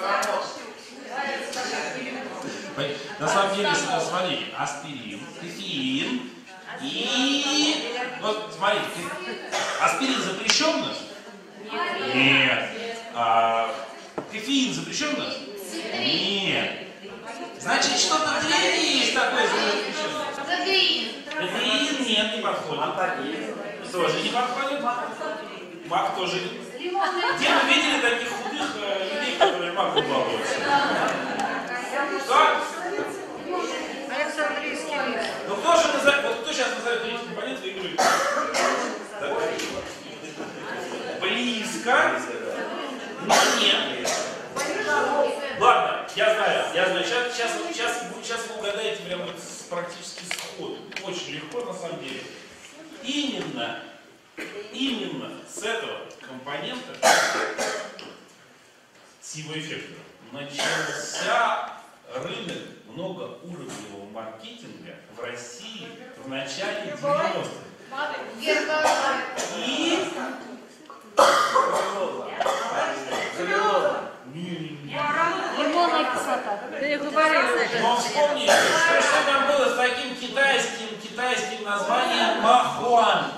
На самом деле, смотрите, аспирин, кофеин и... Вот, смотрите, аспирин запрещен у нас? Нет. Кофеин запрещен у нас? Нет. Значит, что-то третье есть такое запрещенное. Кофеин нет, не подходит. Тоже не подходит. Мак тоже не. Где вы видели таких худых людей, которые маком балуются? Да? Александрийский лист. Ну кто же назовет, вот кто сейчас назовет третий компонент, выигрывает? Близко. Но нет. Ладно, я знаю. Сейчас вы угадаете прям вот практически сход. Очень легко на самом деле. Именно с этого компонента, с его эффектом, начался рынок многоуровневого маркетинга в России в начале 90-х. И... Лимонная кислота. Ты говорил. Но вспомните, что там было с таким китайским названием махуан.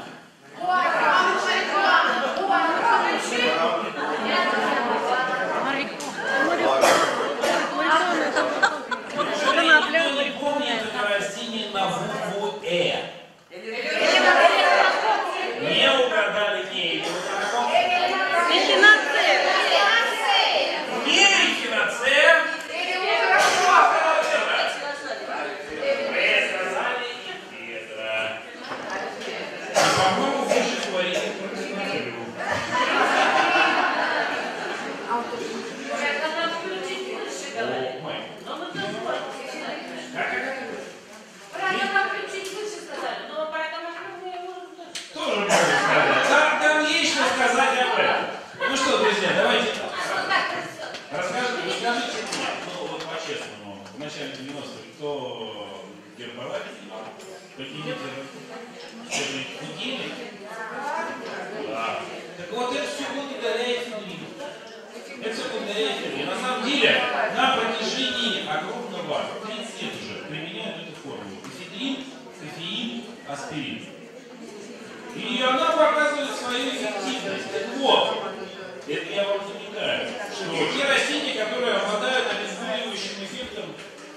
Никто не помнит это растение на букву «Э». Не угадали, не. Эхиноцея. Не эхиноцея. Вы сказали и Петра. По-моему, вы же говорили про эхиноцею. Тоже можно сказать. Там есть что сказать об этом. Ну что, друзья, давайте расскажите мне, ну вот по-честному, в начале 90-х, кто гербовали, поднимите худели. Да. Так вот, это все благодаря эфедрину. Это все благодаря эфедрину. На самом деле, на протяжении огромного 30 лет уже применяют эту формулу. Эфедрин, кофеин, аспирин. И она показывает свою эффективность. Так вот, это я вам намекаю, что те растения, которые обладают обезболивающим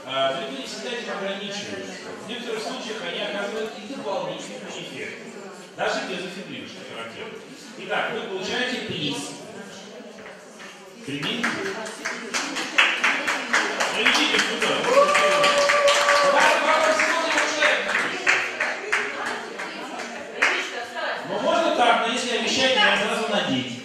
далеко не всегда этим ограничиваются. В некоторых случаях они оказывают и дополнительный эффект. Даже без эфедрина, что характерно. Итак, вы получаете приз. Примените. Приведите сюда. Ну можно так, но если обещать, я сразу надеть.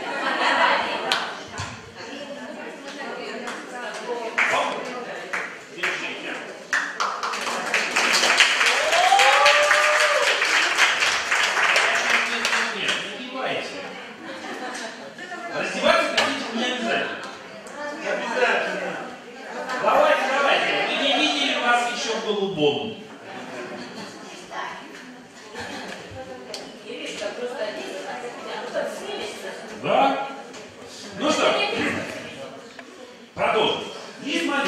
Голубому. Да? Ну что, продолжим. Лист малины.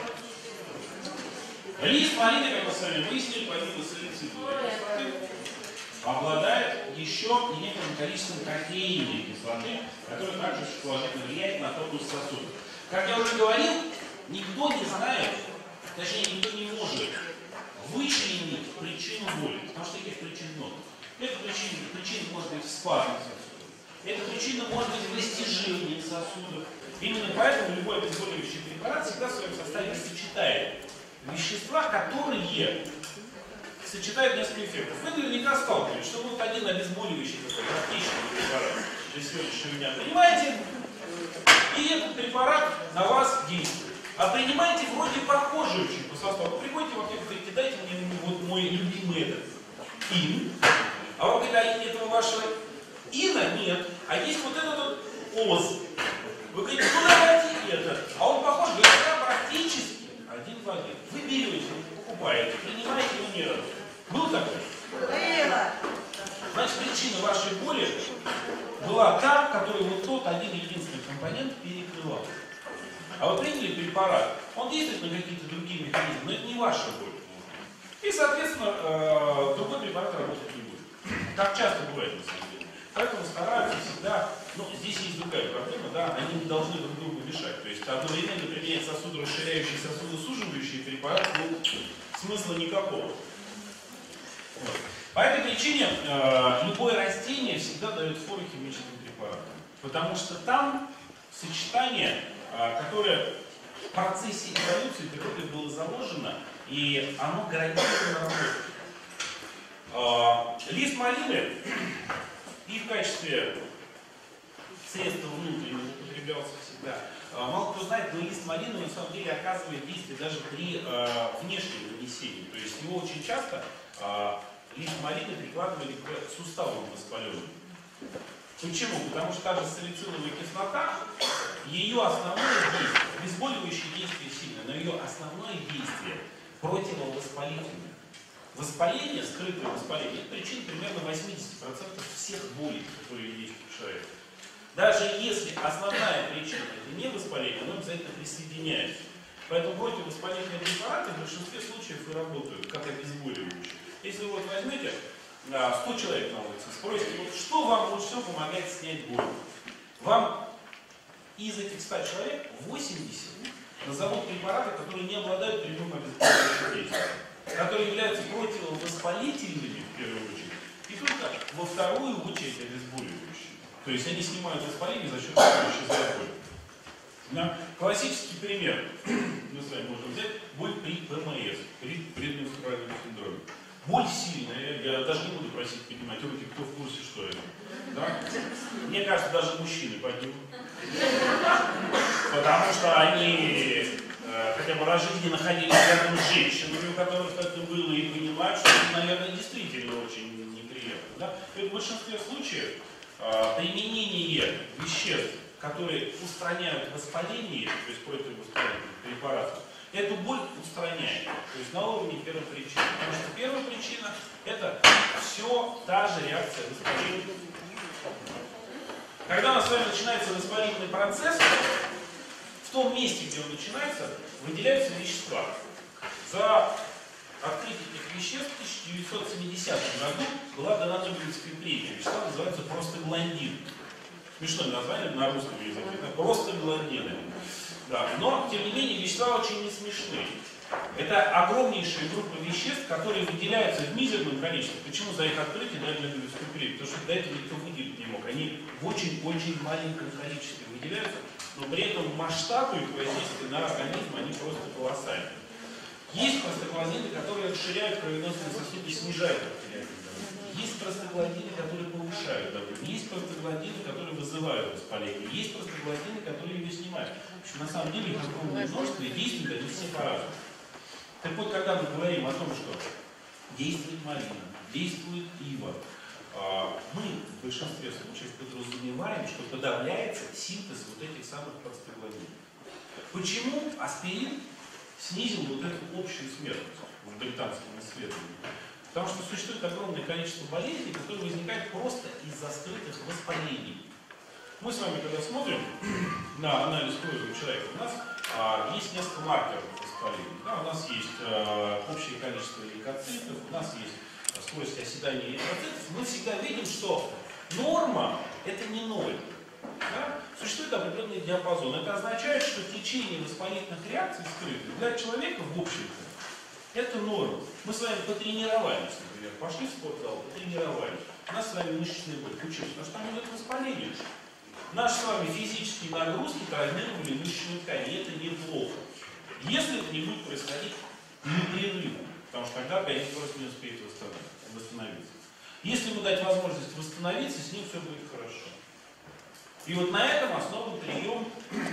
Лист малины, как мы с вами выяснили, помимо салициловой кислоты, обладает еще и некоторым количеством кофеиновой кислоты, которая также очень положительно влияет на тонус сосудов. Как я уже говорил, никто не знает, точнее, никто не может вычленить причину боли, потому что таких причин много. Эта причина может быть спазм сосудов, эта причина может быть растяжение сосудов. Именно поэтому любой обезболивающий препарат всегда в своем составе сочетает вещества, которые сочетают несколько эффектов. Вы наверняка сталкивались, что вот один обезболивающий такой практический препарат для сегодняшнего дня принимаете, и этот препарат на вас действует. А принимаете вроде похожий очень по составу. Вы приходите в аптеку и говорите, дайте мне вот мой любимый этот ин. А вы говорите, а этого вашего ина нет, а есть вот этот вот оз. Вы говорите, ну давайте это. А он похож, говорит, да, практически один в один. Вы берете, покупаете, принимаете его не раз. Был такой? Было. Значит, причина вашей боли была та, которую вот тот один единственный компонент перекрывал. А вы приняли препарат, он действует на какие-то другие механизмы, но это не ваша боль. И, соответственно, другой препарат работать не будет. Так часто бывает на самом деле. Поэтому стараются всегда, ну, здесь есть другая проблема, да, они не должны друг другу мешать. То есть одновременно применять сосудорасширяющий, сосудосуживающий препарат, ну, смысла никакого. Вот. По этой причине любое растение всегда дает фору химическим препаратам. Потому что там сочетание, которое в процессе эволюции природой было заложено, и оно гарантированно работает. Лист малины и в качестве средства внутреннего употреблялся всегда. Мало кто знает, но лист малины на самом деле оказывает действие даже при внешнем нанесении. То есть его очень часто лист малины прикладывали к суставам воспаленным. Почему? Потому что та же салициловая кислота, ее основное действие, обезболивающее действие сильное, но ее основное действие противовоспалительное. Воспаление, скрытое воспаление, это причина примерно 80% всех болей, которые есть у человека. Даже если основная причина это не воспаление, оно обязательно присоединяется. Поэтому противовоспалительные препараты в большинстве случаев и работают как обезболивающие. Если вы вот возьмете 100 человек на улице, спросите, вот что вам лучше всего помогает снять боль? Вам из этих 100 человек 80 назовут препараты, которые не обладают прямым обезболивающим действием, которые являются противовоспалительными в первую очередь, и только во вторую очередь обезболивающими. То есть они снимают воспаление за счет того, что исчезает боль. Да? Классический пример мы с вами можем взять боль при ПМС, при предменструальном синдроме. Боль сильная, я даже не буду просить поднимать руки, кто в курсе, что это. Да? Мне кажется, даже мужчины поднимут. Потому что они хотя бы раз в жизни находились рядом с женщинами, у которых это было, и понимают, что это, наверное, действительно очень неприятно. Да? И в большинстве случаев применение веществ, которые устраняют воспаление, то есть противовоспалительных препаратов, эту боль устраняет, то есть на уровне первой причины. Потому что первая причина – это все та же реакция воспаления. Когда у нас с вами начинается воспалительный процесс, в том месте, где он начинается, выделяются вещества. За открытие этих веществ в 1970 году была дана Нобелевская премия. Вещества называются простагландины. Смешное название на русском языке. Простагландины. Да. Но, тем не менее, вещества очень не смешные. Это огромнейшая группа веществ, которые выделяются в мизерном количестве. Почему за их открытие дали Нобелевскую премию? Потому что до этого никто выделить не мог. Они в очень-очень маленьком количестве выделяются, но при этом масштабы их воздействия на организм, они просто колоссальны. Есть простагландины, которые расширяют кровеносные сосуды и снижают артериальное давление. Есть простагландины, которые повышают давление. Есть простагландины, которые вызывают воспаление. Есть простагландины, которые его снимают. В общем, на самом деле их огромное множество и действуют они все по-разному. Так вот, когда мы говорим о том, что действует малина, действует ива, мы в большинстве случаев подразумеваем, что подавляется синтез вот этих самых простагландинов. Почему аспирин снизил вот эту общую смертность в британском исследовании? Потому что существует огромное количество болезней, которые возникают просто из-за скрытых воспалений. Мы с вами, когда смотрим на анализ крови у человека, у нас есть несколько маркеров воспаления. Да, у нас есть общее количество лейкоцитов, у нас есть скорость оседания эритроцитов. Мы всегда видим, что норма – это не ноль. Да? Существует определенный диапазон. Это означает, что течение воспалительных реакций скрытых для человека, в общем-то, это норма. Мы с вами потренировались, например, пошли в спортзал, потренировались. У нас с вами мышечная боль учились, потому что там идет воспаление. Наши с вами физические нагрузки травмировали мышечную ткань, и это неплохо. Если это не будет происходить непрерывно, потому что тогда организм просто не успеет восстановиться. Если ему дать возможность восстановиться, с ним все будет хорошо. И вот на этом основан прием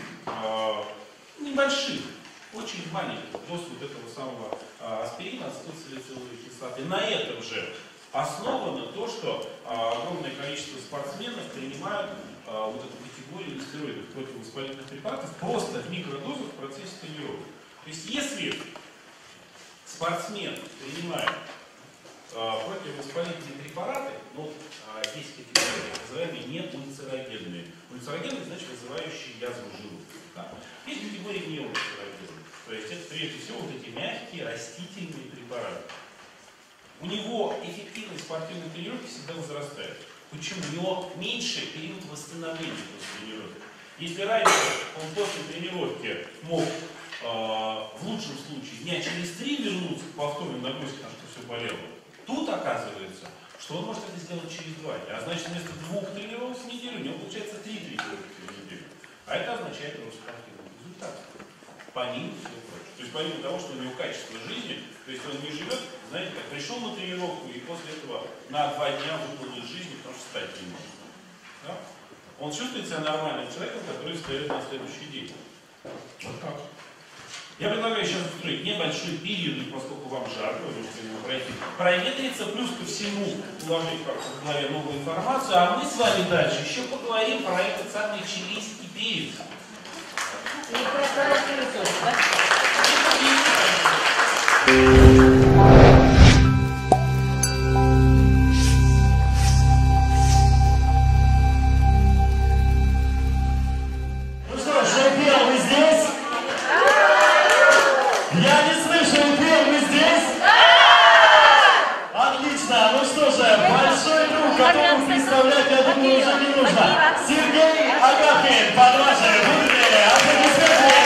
небольших, очень маленьких доз вот этого самого аспирина, ацетилсалициловой кислоты. На этом же основано то, что огромное количество спортсменов принимают вот эту категорию нестероидов, противовоспалительных препаратов, просто в микродозах в процессе тренировок. То есть если спортсмен принимает противовоспалительные препараты, но есть категории, называемые неульцерогенные. Ульцерогенные значит вызывающие язву желудка. Да. Есть категории неульцерогенные. То есть это прежде всего вот эти мягкие растительные препараты. У него эффективность спортивной тренировки всегда возрастает. Почему? У него меньший период восстановления после тренировки. Если раньше он после тренировки мог в лучшем случае дня через 3 вернуться к повторной нагрузке, потому что все болело, тут оказывается, что он может это сделать через 2 дня. А значит, вместо 2 тренировок в неделю у него получается 3 тренировки в неделю. А это означает рост спортивных результатов. Помимо всего прочего. То есть помимо того, что у него качество жизни, то есть он не живет, знаете, как пришел на тренировку и после этого на 2 дня выпал из жизни, потому что встать не может. Да? Он чувствует себя нормальным человеком, который встает на следующий день. Вот как? Я предлагаю сейчас устроить небольшой период, поскольку вам жарко, вы можете его пройти, проветриться, плюс ко всему уложить в голове новую информацию, а мы с вами дальше еще поговорим про этот самый чилийский перец. И про короткий сок, да? Ну что, Жан-Пьер, вы здесь? Я не слышу, Жан-Пьер, вы здесь? Отлично, ну что же, большой друг, которого представлять, я думаю, уже не нужно. Сергей Агахин, под ваши бурные аплодисменты.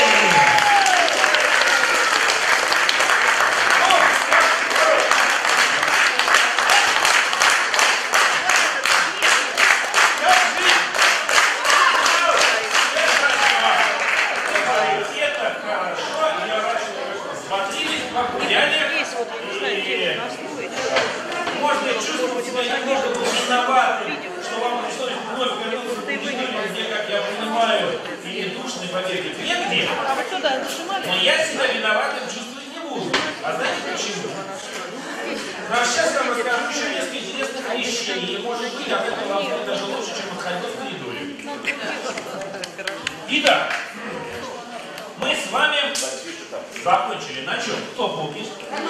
Можно чувствовать себя немного виноватым, что вам пришлось вновь вернуться в Нижний, где, как я понимаю, и душный, поверьте, негде. Но я себя виноватым чувствовать не буду. А знаете почему? А сейчас я вам расскажу еще несколько интересных вещей, и может быть от этого вам будет даже лучше, чем отходить в коридоре. Итак, мы с вами закончили. На чем? Кто помнит?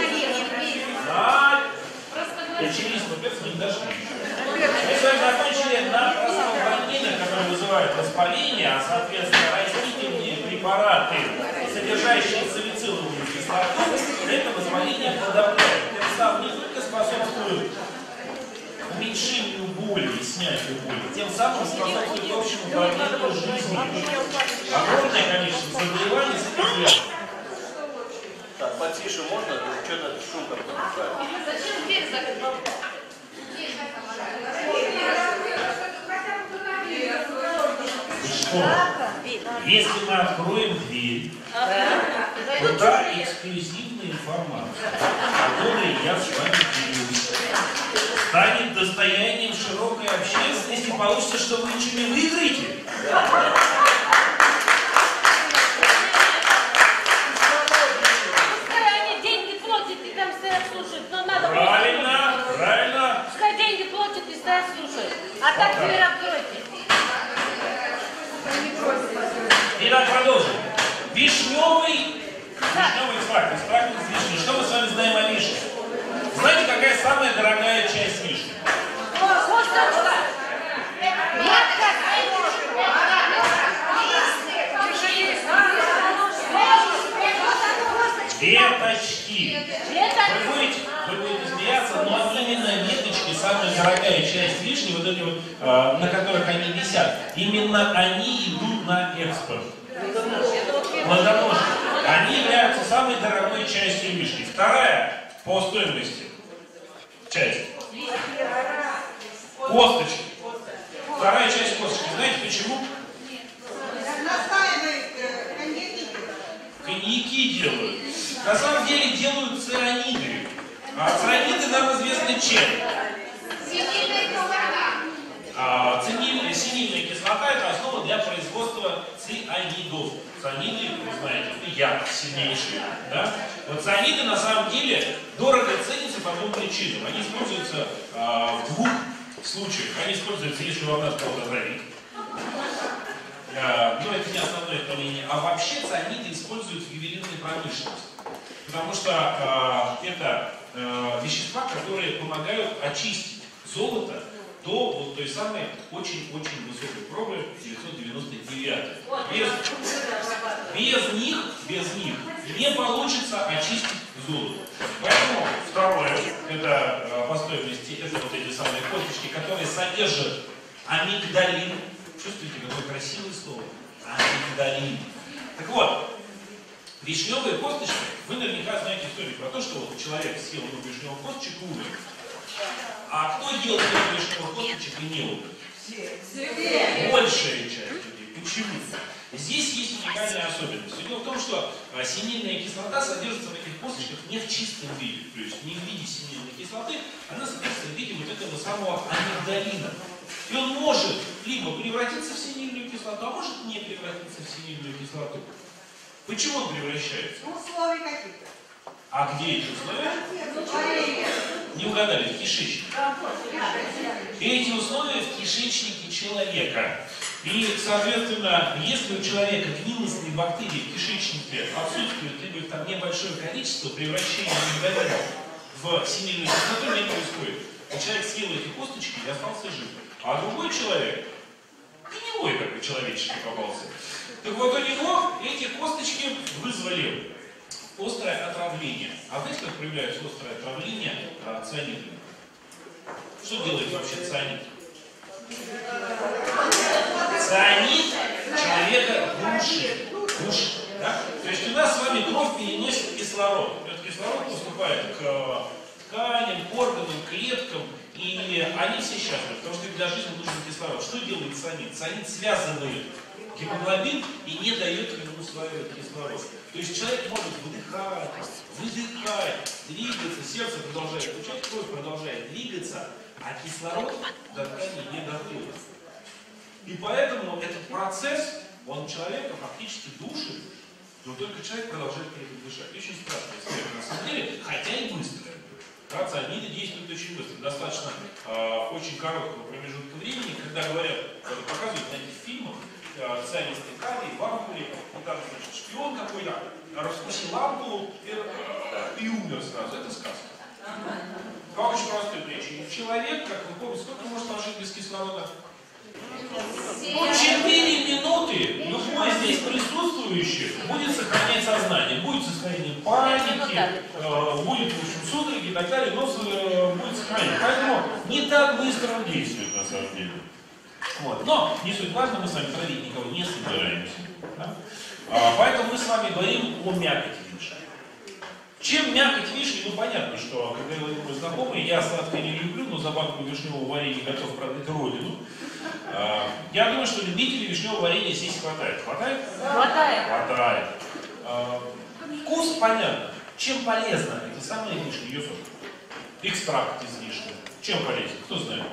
На чилийского перца мы не дошли. Мы с вами закончили на простагландинах, которые вызывают воспаление, а соответственно растительные препараты, содержащие салициловую кислоту, это воспаление подавляют. Тем самым не только способствуют уменьшению боли и снятию боли, тем самым способствует общему продлению жизни. Огромное количество заболеваний с этим связано. Зачем дверь закрыла? Что? Если мы откроем дверь, туда эксклюзивная информация, которой я с вами делюсь, станет достоянием широкой общественности, получится, что вы ничего не выиграете. Пускай они деньги платят и там стоят слушают, но надо... Правильно, правильно. Пускай деньги платят и стоят слушают. А так дверь откройте. Итак, продолжим. Вишневый экстракт, экстракт из вишни. Что мы с вами знаем о вишне? Знаете, какая самая дорогая часть вишни? Веточки. Вы будете смеяться, но именно веточки самая дорогая часть вишни, вот эти вот, на которых они висят, именно они идут на экспорт. Плодоножки. Они являются самой дорогой частью вишни. Вторая по стоимости часть. Косточки. Вторая часть косточки. Знаете почему? Коньяки делают. На самом деле делают цианиды. А цианиды нам известны чем? Синильная кислота – это основа для производства цианидов. Цианиды, вы знаете, это яд сильнейший. Да? Вот цианиды на самом деле дорого ценятся по двум причинам. Они используются в двух случаях. Они используются, если вам надо кого-то отравить. Но это не основное применение. А вообще цианиды используют в ювелирной промышленности. Потому что это вещества, которые помогают очистить золото до вот той самой очень-очень высокой пробы 999. Без них не получится очистить золото. Поэтому второе, это по стоимости, это вот эти самые косточки, которые содержат амигдалин. Чувствуете, какое красивое слово? Амигдалин. Так вот, вишневые косточки, вы наверняка знаете историю про то, что вот человек съел одну вишневую косточку и умер. А кто ел вишневых косточек и не умер? Большая часть людей. Почему? Здесь есть уникальная особенность. Дело в том, что синильная кислота содержится в этих косточках не в чистом виде, то есть не в виде синильной кислоты, она содержится в виде вот этого самого амигдалина. И он может либо превратиться в синильную кислоту, а может не превратиться в синильную кислоту. Почему он превращается? Условия какие-то. А где эти условия? Не угадали, в кишечнике. И эти условия в кишечнике человека. И, соответственно, если у человека гнилостные бактерии в кишечнике отсутствуют, либо их там небольшое количество, превращение амигдалина в синильную кислоту не происходит. Человек съел эти косточки и остался жив. А другой человек, гнилой такой человеческий попался. Так вот, у него эти косточки вызвали острое отравление. А знаете, как проявляется острое отравление цианидами? Что делает вообще цианид? Цианид человека душит. Да? То есть у нас с вами кровь переносит кислород. Этот кислород поступает к тканям, к органам, клеткам. И они все счастливы, потому что для жизни нужен кислород. Что делает цианид? Цианид связывает гемоглобин и не дает ему усваивать кислород. То есть человек может выдыхать, двигаться, сердце продолжает стучать, кровь продолжает двигаться, а кислород до ткани не доходит. И поэтому этот процесс, он человека фактически душит, но только человек продолжает при этом дышать. Очень страшная история на самом деле, хотя и быстрая. Да, цианиды действуют очень быстро, достаточно очень короткого промежутка времени, когда говорят, показывают на этих фильмах, цианистый калий, в ампуле, и там, значит, шпион какой-то, раскусил ампулу и умер сразу. Это сказка. По очень простой причине. Человек, как вы помните, сколько может прожить без кислорода? 4 минуты любой здесь присутствующий будет сохранять сознание. Будет состояние паники, будет, в общем, судороги и так далее, но будет сохранять. Поэтому не так быстро он действует на самом деле. Вот. Но не суть важно, мы с вами травить никого не собираемся. Да? Поэтому мы с вами говорим о мякоти вишни. Чем мякоть вишни? Ну понятно, что, как говорил мой знакомый, я сладкое не люблю, но за банку вишневого варенья готов продать родину. Я думаю, что любителей вишневого варенья здесь хватает. Хватает? Хватает. Хватает. Вкус понятно. Чем полезна эта самая вишня, ее сок? Экстракт из вишни. Чем полезен? Кто знает?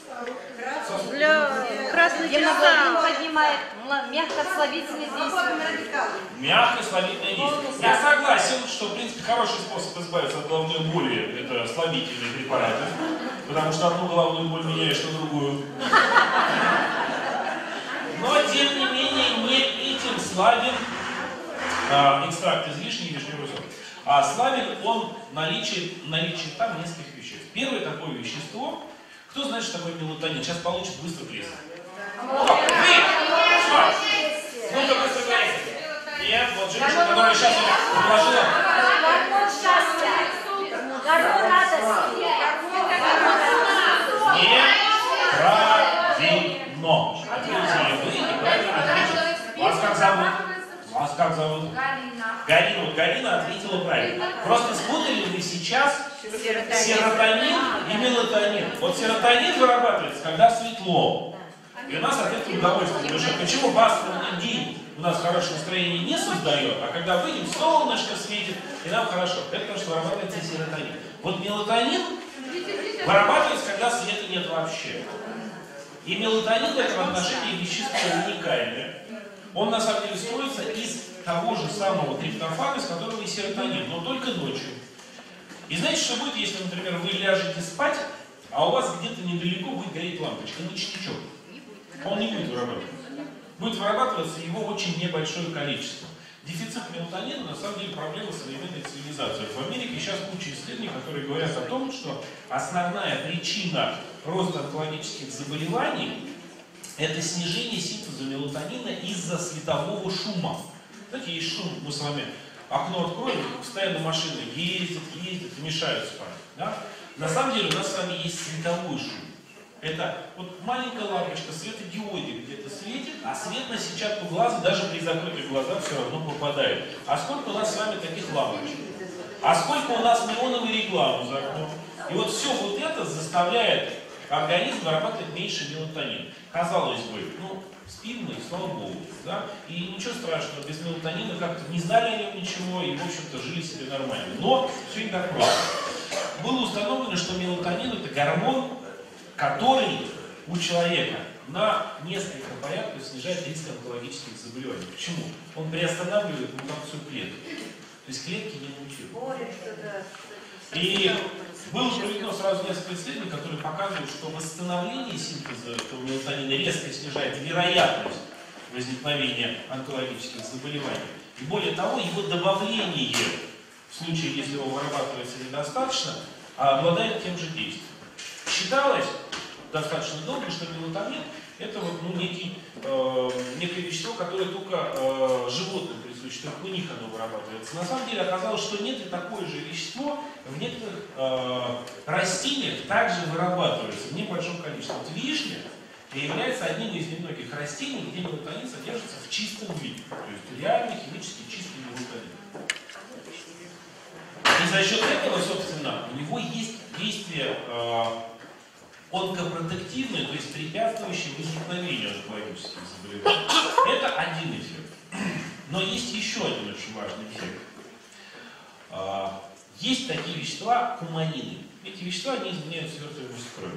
Для красной Гемоглобин поднимает мягкослабительное действие. Мягкослабительное действие. Я согласен, что, в принципе, хороший способ избавиться от головной боли – это слабительные препараты, потому что одну головную боль меняешь на другую. Но, тем не менее, не этим слабен экстракт из вишни и вишневый сок. А слабен он наличием там нескольких веществ. Первое такое вещество. Кто знает, что такое мелатонин? Сейчас получит быстро приз. Ну-ка, быстро говорите. Нет, вот женщина, которая сейчас предложила. Гормон счастья. Гормон радости. Неправильно. Ответили вы, неправильно ответили. Вас как зовут? Вас как зовут? Галина. Вот Галина ответила правильно. Просто спутали вы сейчас серотонин и мелатонин. Вот серотонин вырабатывается, когда светло. И у нас от этого удовольствие. Потому что почему пасмурный день у нас хорошее настроение не создает, а когда выйдем, солнышко светит, и нам хорошо. Это потому что вырабатывается серотонин. Вот мелатонин вырабатывается, когда света нет вообще. И мелатонин в этом отношении вещество уникальное. Он на самом деле строится из того же самого триптофана, из которого и серотонин, но только ночью. И знаете, что будет, если, например, вы ляжете спать, а у вас где-то недалеко будет гореть лампочка, ночничок? Он не будет вырабатываться. Будет вырабатываться его очень небольшое количество. Дефицит мелатонина на самом деле проблема современной цивилизации. В Америке сейчас куча исследований, которые говорят о том, что основная причина роста онкологических заболеваний – это снижение синтеза мелатонина из-за светового шума. Знаете, есть шум, мы с вами окно откроем, постоянно машины ездят и мешают спать. Да? На самом деле у нас с вами есть световой шум. Это вот маленькая лампочка, светодиоды где-то светит, а свет на сетчатку глаза даже при закрытых глазах все равно попадает. А сколько у нас с вами таких лампочек? А сколько у нас неоновой рекламы за окном? И вот все вот это заставляет организм вырабатывать меньше мелатонин. Казалось бы, ну, спим мы, слава богу, да? И ничего страшного, без мелатонина как-то не знали о нем ничего и, в общем-то, жили себе нормально. Но все не так просто. Было установлено, что мелатонин – это гормон, который у человека на несколько порядков снижает риск онкологических заболеваний. Почему? Он приостанавливает мутацию клеток. То есть клетки не мутируют. И было проведено сразу несколько исследований, которые показывают, что восстановление синтеза этого мелатонина резко снижает вероятность возникновения онкологических заболеваний. И более того, его добавление, в случае, если его вырабатывается недостаточно, обладает тем же действием. Считалось достаточно долго, что мелатонин это вот, ну, некое вещество, которое только животным присуще, только у них оно вырабатывается. На самом деле оказалось, что нет, и такое же вещество в некоторых растениях также вырабатывается в небольшом количестве. Вот вишня является одним из немногих растений, где мелатонин содержится в чистом виде. То есть реально химически чистый мелатонин. И за счет этого, собственно, у него есть действие онкопротективное, то есть препятствующее возникновению онкологических заболеваний. Это один эффект. Но есть еще один очень важный эффект. Есть такие вещества, кумарины. Эти вещества, они изменяют свертываемость крови.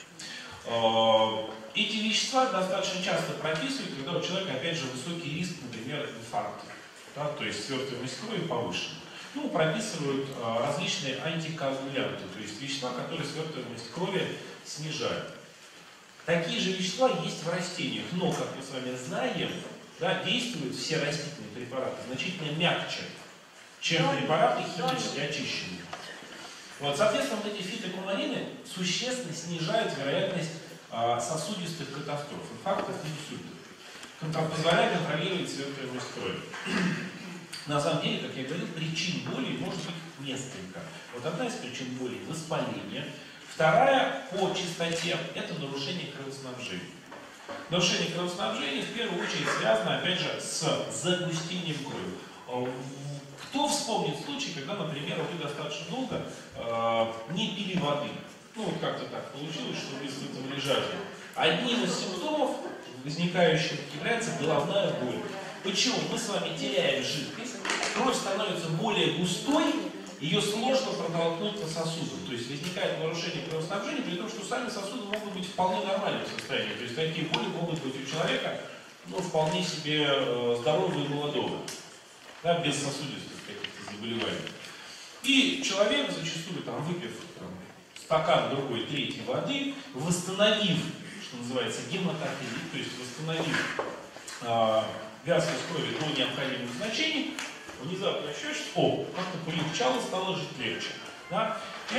Эти вещества достаточно часто прописывают, когда у человека, опять же, высокий риск, например, инфаркта. Да, то есть свертываемость крови повышена. Ну, прописывают различные антикоагулянты, то есть вещества, которые свертываемость крови снижают. Такие же вещества есть в растениях, но, как мы с вами знаем, да, действуют все растительные препараты значительно мягче, чем препараты химически очищенные. Вот, соответственно, вот эти фитокумарины существенно снижают вероятность сосудистых катастроф, инфарктов и инсультов, позволяя контролировать свертываемость крови. На самом деле, как я говорил, причин боли может быть несколько. Вот одна из причин боли – воспаление. Вторая по частоте – это нарушение кровоснабжения. Нарушение кровоснабжения в первую очередь связано, опять же, с загустением крови. Кто вспомнит случай, когда, например, вы достаточно долго не пили воды? Ну, вот как-то так получилось, что вы испытывали жажду. Одним из симптомов возникающих является головная боль. Почему? Мы с вами теряем жидкость, кровь становится более густой, ее сложно протолкнуть по сосудам. То есть возникает нарушение кровоснабжения, при том, что сами сосуды могут быть вполне нормальном состоянии. То есть такие боли могут быть у человека, ну, вполне себе здорового и молодого, да, без сосудистых каких-то заболеваний. И человек, зачастую там, выпив стакан другой, третьей воды, восстановив, что называется, гематокрит, то есть восстановив вязкость крови до необходимых значений, внезапно ощущаешь, что как-то полегчало, стало жить легче. Да?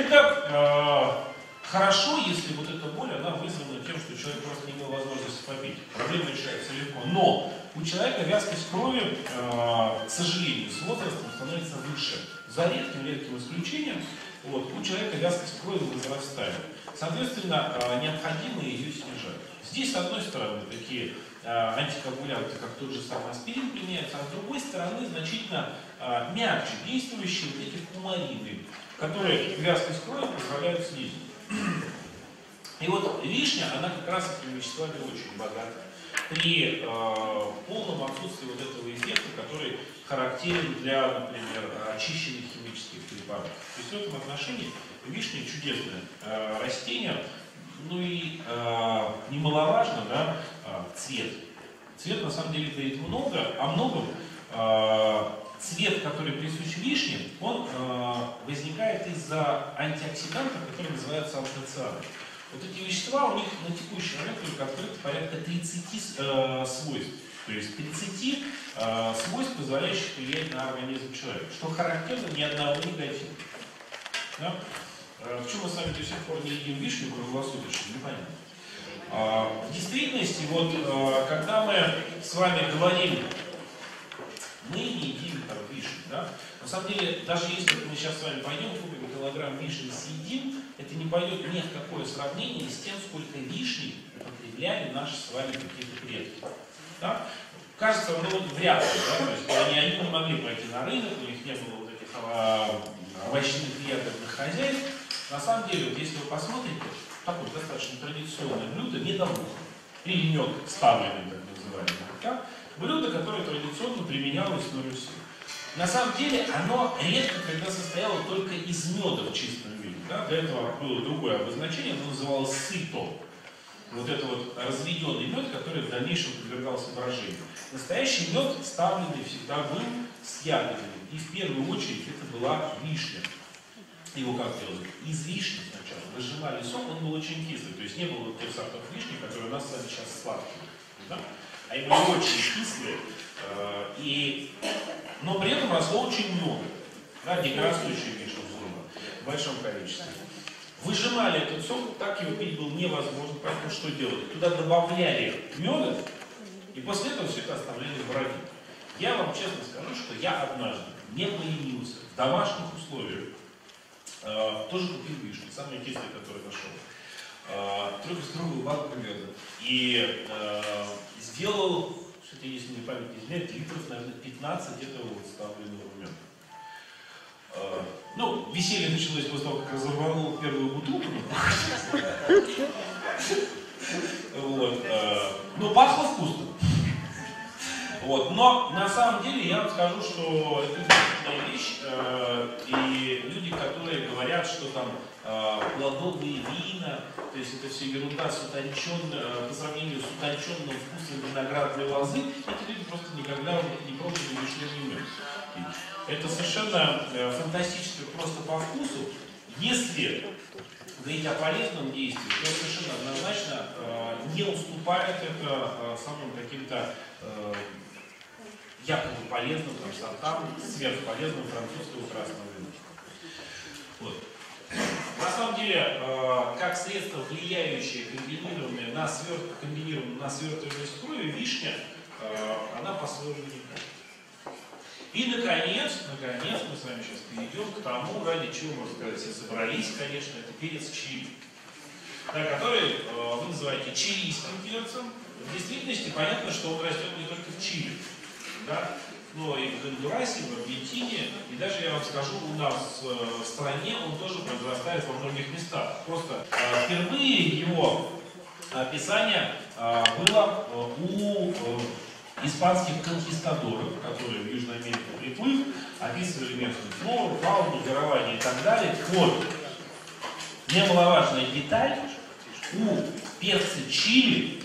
Это хорошо, если вот эта боль, она вызвана тем, что человек просто не имел возможности попить. Проблема решается легко. Но у человека вязкость крови, к сожалению, с возрастом становится выше. За редким исключением, вот, у человека вязкость крови возрастает. Соответственно, необходимо ее снижать. Здесь, с одной стороны, такие антикоагулянты, как тот же самый аспирин, применяются, а с другой стороны, значительно мягче действующие вот эти кумарины, которые вязкость крови позволяют снизить. И вот вишня, она как раз этими веществами очень богата. При полном отсутствии вот этого эффекта, который характерен для, например, очищенных химических препаратов. То есть в этом отношении вишня чудесное растение. Ну и немаловажно, да, цвет. Цвет на самом деле говорит много, о многом. Цвет, который присущ вишне, он возникает из-за антиоксидантов, которые называются антоцианы. Вот эти вещества, у них на текущий момент только открыто порядка 30 свойств. То есть 30 свойств, позволяющих влиять на организм человека. Что характерно, ни одного негатива. Да? Почему мы с вами до сих пор не едим вишню круглосуточно, непонятно. В действительности, вот, когда мы с вами говорим, мы не едим там вишню, да? На самом деле, даже если мы сейчас с вами пойдем, купим килограмм вишни и съедим, это не пойдет ни в какое сравнение с тем, сколько вишни употребляли наши с вами какие-то предки. Да? Кажется, ну вряд ли, да? То есть они не могли пойти на рынок, у них не было вот этих овощных и ягодных хозяйств. На самом деле, вот если вы посмотрите, такое достаточно традиционное блюдо, медовуха, или мед ставленный, так называемый, да? Блюдо, которое традиционно применялось на Руси. На самом деле, оно редко когда состояло только из меда в чистом виде. Да? Для этого было другое обозначение, оно называлось сыто. Вот это вот разведенный мед, который в дальнейшем подвергался брожению. Настоящий мед, ставленный, всегда был с ягодами. И в первую очередь это была вишня. Его как делали? Из вишни сначала. Выжимали сок, он был очень кислый. То есть не было вот тех сортов вишни, которые у нас с вами сейчас сладкие. Да? А именно очень кислые. Но при этом росло очень много. Да, дикорастущие вишни в большом количестве. Выжимали этот сок, так его пить было невозможно, поэтому что делали? Туда добавляли меда, и после этого все это оставляли в броне. Я вам честно скажу, что я однажды не поленился в домашних условиях, тоже купил вишню, самый кислый, который нашел, трехлитровую банку меда, и сделал, что-то, если мне память не изменяет, литров, наверное, 15 этого вот ставленного меда. Ну, веселье началось после того, как разорвал первую бутылку. Вот. Ну, пахло вкусно. Вот. Но на самом деле я вам скажу, что это удивительная вещь. И люди, которые говорят, что там плодовые вина, то есть это все ерунда по сравнению с утонченным вкусом виноградной лозы, эти люди просто никогда не пробовали вишневый мед. Это совершенно фантастически просто по вкусу. Если говорить о полезном действии, то совершенно однозначно не уступает это самым каким-то якобы полезным сортам, сверхполезным французского красного вина. Вот. На самом деле, как средство, влияющее комбинированное на свертываемость крови, вишня, она по-своему уникальна. И, наконец, мы с вами сейчас перейдем к тому, ради чего, можно сказать, все собрались, конечно, это перец чили, да, который вы называете чилийским перцем. В действительности понятно, что он растет не только в Чили. Да? но и в Гондурасе, в Аргентине, и даже, я вам скажу, у нас в стране он тоже произрастает во многих местах. Просто впервые его описание было у испанских конкистадоров, которые в Южной Америке приплыв, описывали местную флору, фауну, дарование и так далее. Вот, немаловажная деталь, у перца чили,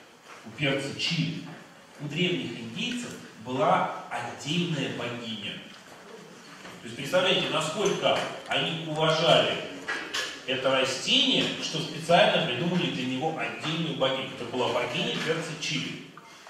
у древних индейцев была отдельная богиня. То есть представляете, насколько они уважали это растение, что специально придумали для него отдельную богиню. Это была богиня перца чили.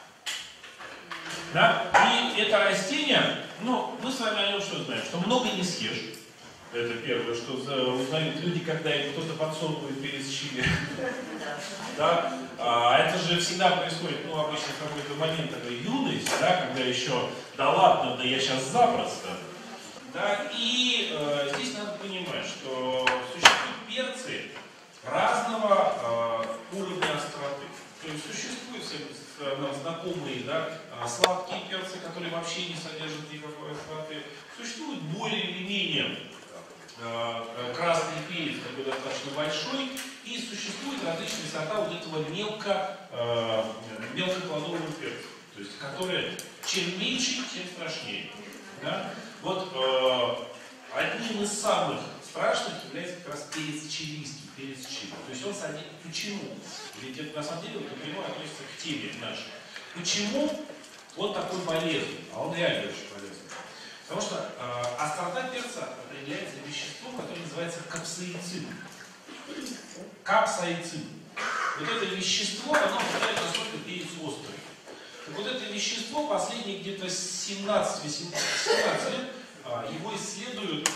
Да? И это растение, ну, мы с вами о нем что знаем? Что много не съешь. Это первое, что узнают люди, когда им кто-то подсовывает перец чили. Да? Это же всегда происходит, ну, обычно в какой-то момент такой юность, да, когда еще, да ладно, да я сейчас запросто. Да? И здесь надо понимать, что существуют перцы разного уровня остроты. То есть существуют нам знакомые, да, сладкие перцы, которые вообще не содержат никакой остроты. Существуют более или менее красный перец, такой достаточно большой, и существуют различные сорта вот этого мелкоплодового перца, то есть которые чем меньше, тем страшнее. Да? Вот одним из самых страшных является как раз перец чилийский, перец чили. То есть он садится. Почему? Ведь это на самом деле напрямую относится к теме нашей. Почему он такой полезный? А он реально очень полезный. Потому что острота перца определяется веществом, которое называется капсаицин. Капсаицин. Вот это вещество, оно определяет, насколько перец острый. Так вот это вещество последние где-то 17-18 лет его исследуют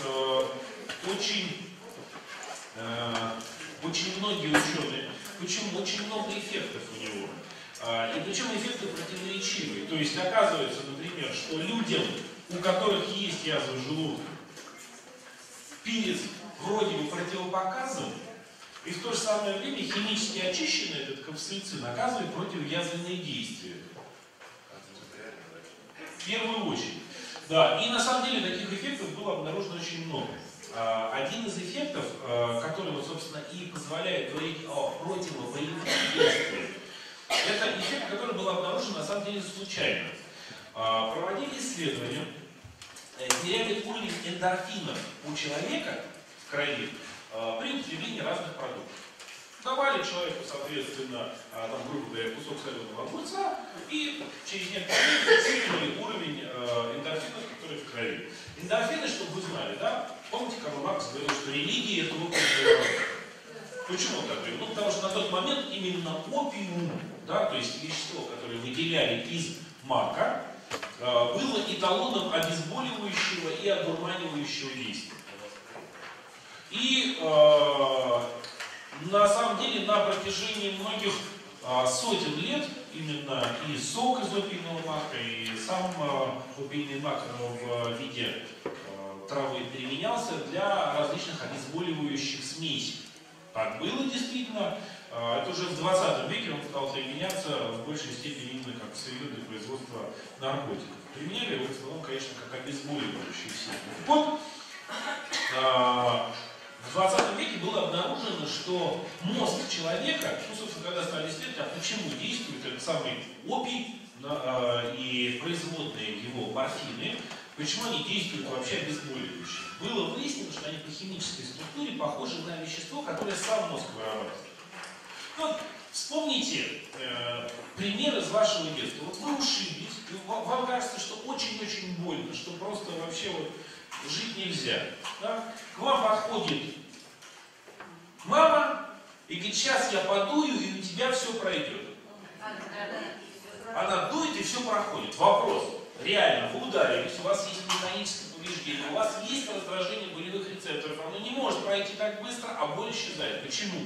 очень многие ученые. Почему? Очень много эффектов у него. И причем эффекты противоречивые. То есть оказывается, например, что людям, у которых есть язва желудка, перец вроде бы противопоказан, и в то же самое время химически очищенный этот капсаицин оказывает противоязвенные действия. В первую очередь. Да, и на самом деле таких эффектов было обнаружено очень много. Один из эффектов, который, вот, собственно, и позволяет говорить о противоболевых действиях, это эффект, который был обнаружен на самом деле случайно. Проводили исследования, теряли уровень эндорфинов у человека в крови при употреблении разных продуктов. Давали человеку, соответственно, там, грубо говоря, кусок соленого огурца, и через некоторое время фиксировали уровень эндорфинов, которые в крови. Эндорфины, чтобы вы знали, да, помните, Карл Маркс говорил, что религия — это опиум природы. Почему так говорил? Ну, потому что на тот момент именно опиум, да, то есть вещество, которое выделяли из мака, было эталоном обезболивающего и одурманивающего действия. И на самом деле на протяжении многих сотен лет именно и сок из опийного мака, и сам опийный мак в виде травы применялся для различных обезболивающих смесей. Так было действительно. Это уже в 20 веке он стал применяться в большей степени именно как сырье для производства наркотиков. Применяли его в основном, конечно, как обезболивающие силы. Вот в 20 веке было обнаружено, что мозг человека, ну, собственно, когда стали исследовать, а почему действует этот самый опий и производные его морфины, почему они действуют вообще обезболивающе. Было выяснено, что они по химической структуре похожи на вещество, которое сам мозг вырабатывает. Вот, вспомните пример из вашего детства. Вот вы ушиблись, и вам кажется, что очень-очень больно, что просто вообще вот жить нельзя. Да? К вам подходит мама и говорит: сейчас я подую, и у тебя все пройдет. Она дует, и все проходит. Вопрос. Реально, вы ударились, у вас есть механическое повреждение, у вас есть раздражение болевых рецепторов, оно не может пройти так быстро, а боль исчезает. Почему?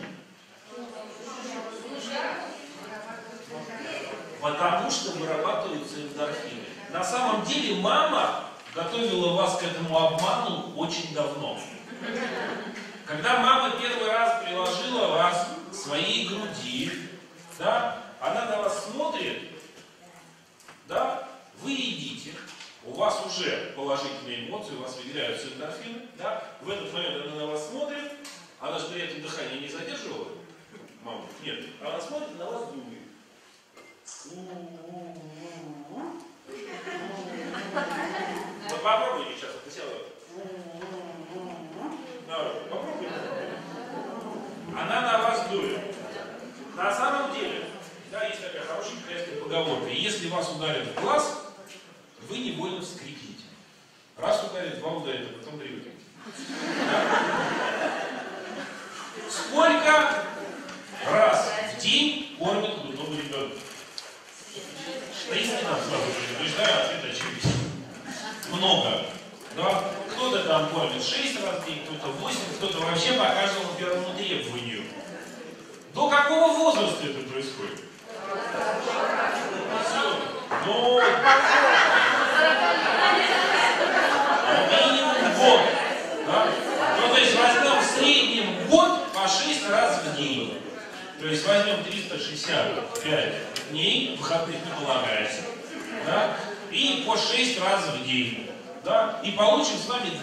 Потому что вырабатываются эндорфины. На самом деле мама готовила вас к этому обману очень давно. Когда мама первый раз приложила вас к своей груди, да, она на вас смотрит, да, вы едите, у дыхание не задерживала? Мама? Нет. Она смотрит, на вас думает. Вот попробуйте сейчас, вот села. Попробуйте. Она на вас дует. На самом деле, да, есть такая хорошая китайская поговорка. Если вас ударит в глаз, вы невольно вскрикнете. Раз ударит, два ударит, а потом привыкнете. Сколько раз в день кормят грудного ребенка? Если нам сразу предупреждаю, ответ очевиден. Много. Да? Кто-то там кормит 6 раз в день, кто-то 8, кто-то вообще по каждому первому требованию. До какого возраста это происходит? Ну, минимум год. Да? Ну, то есть возьмем в среднем год по 6 раз в день. То есть возьмем 365 дней, выходных не полагается. Да? И по 6 раз в день. Да? И получим с вами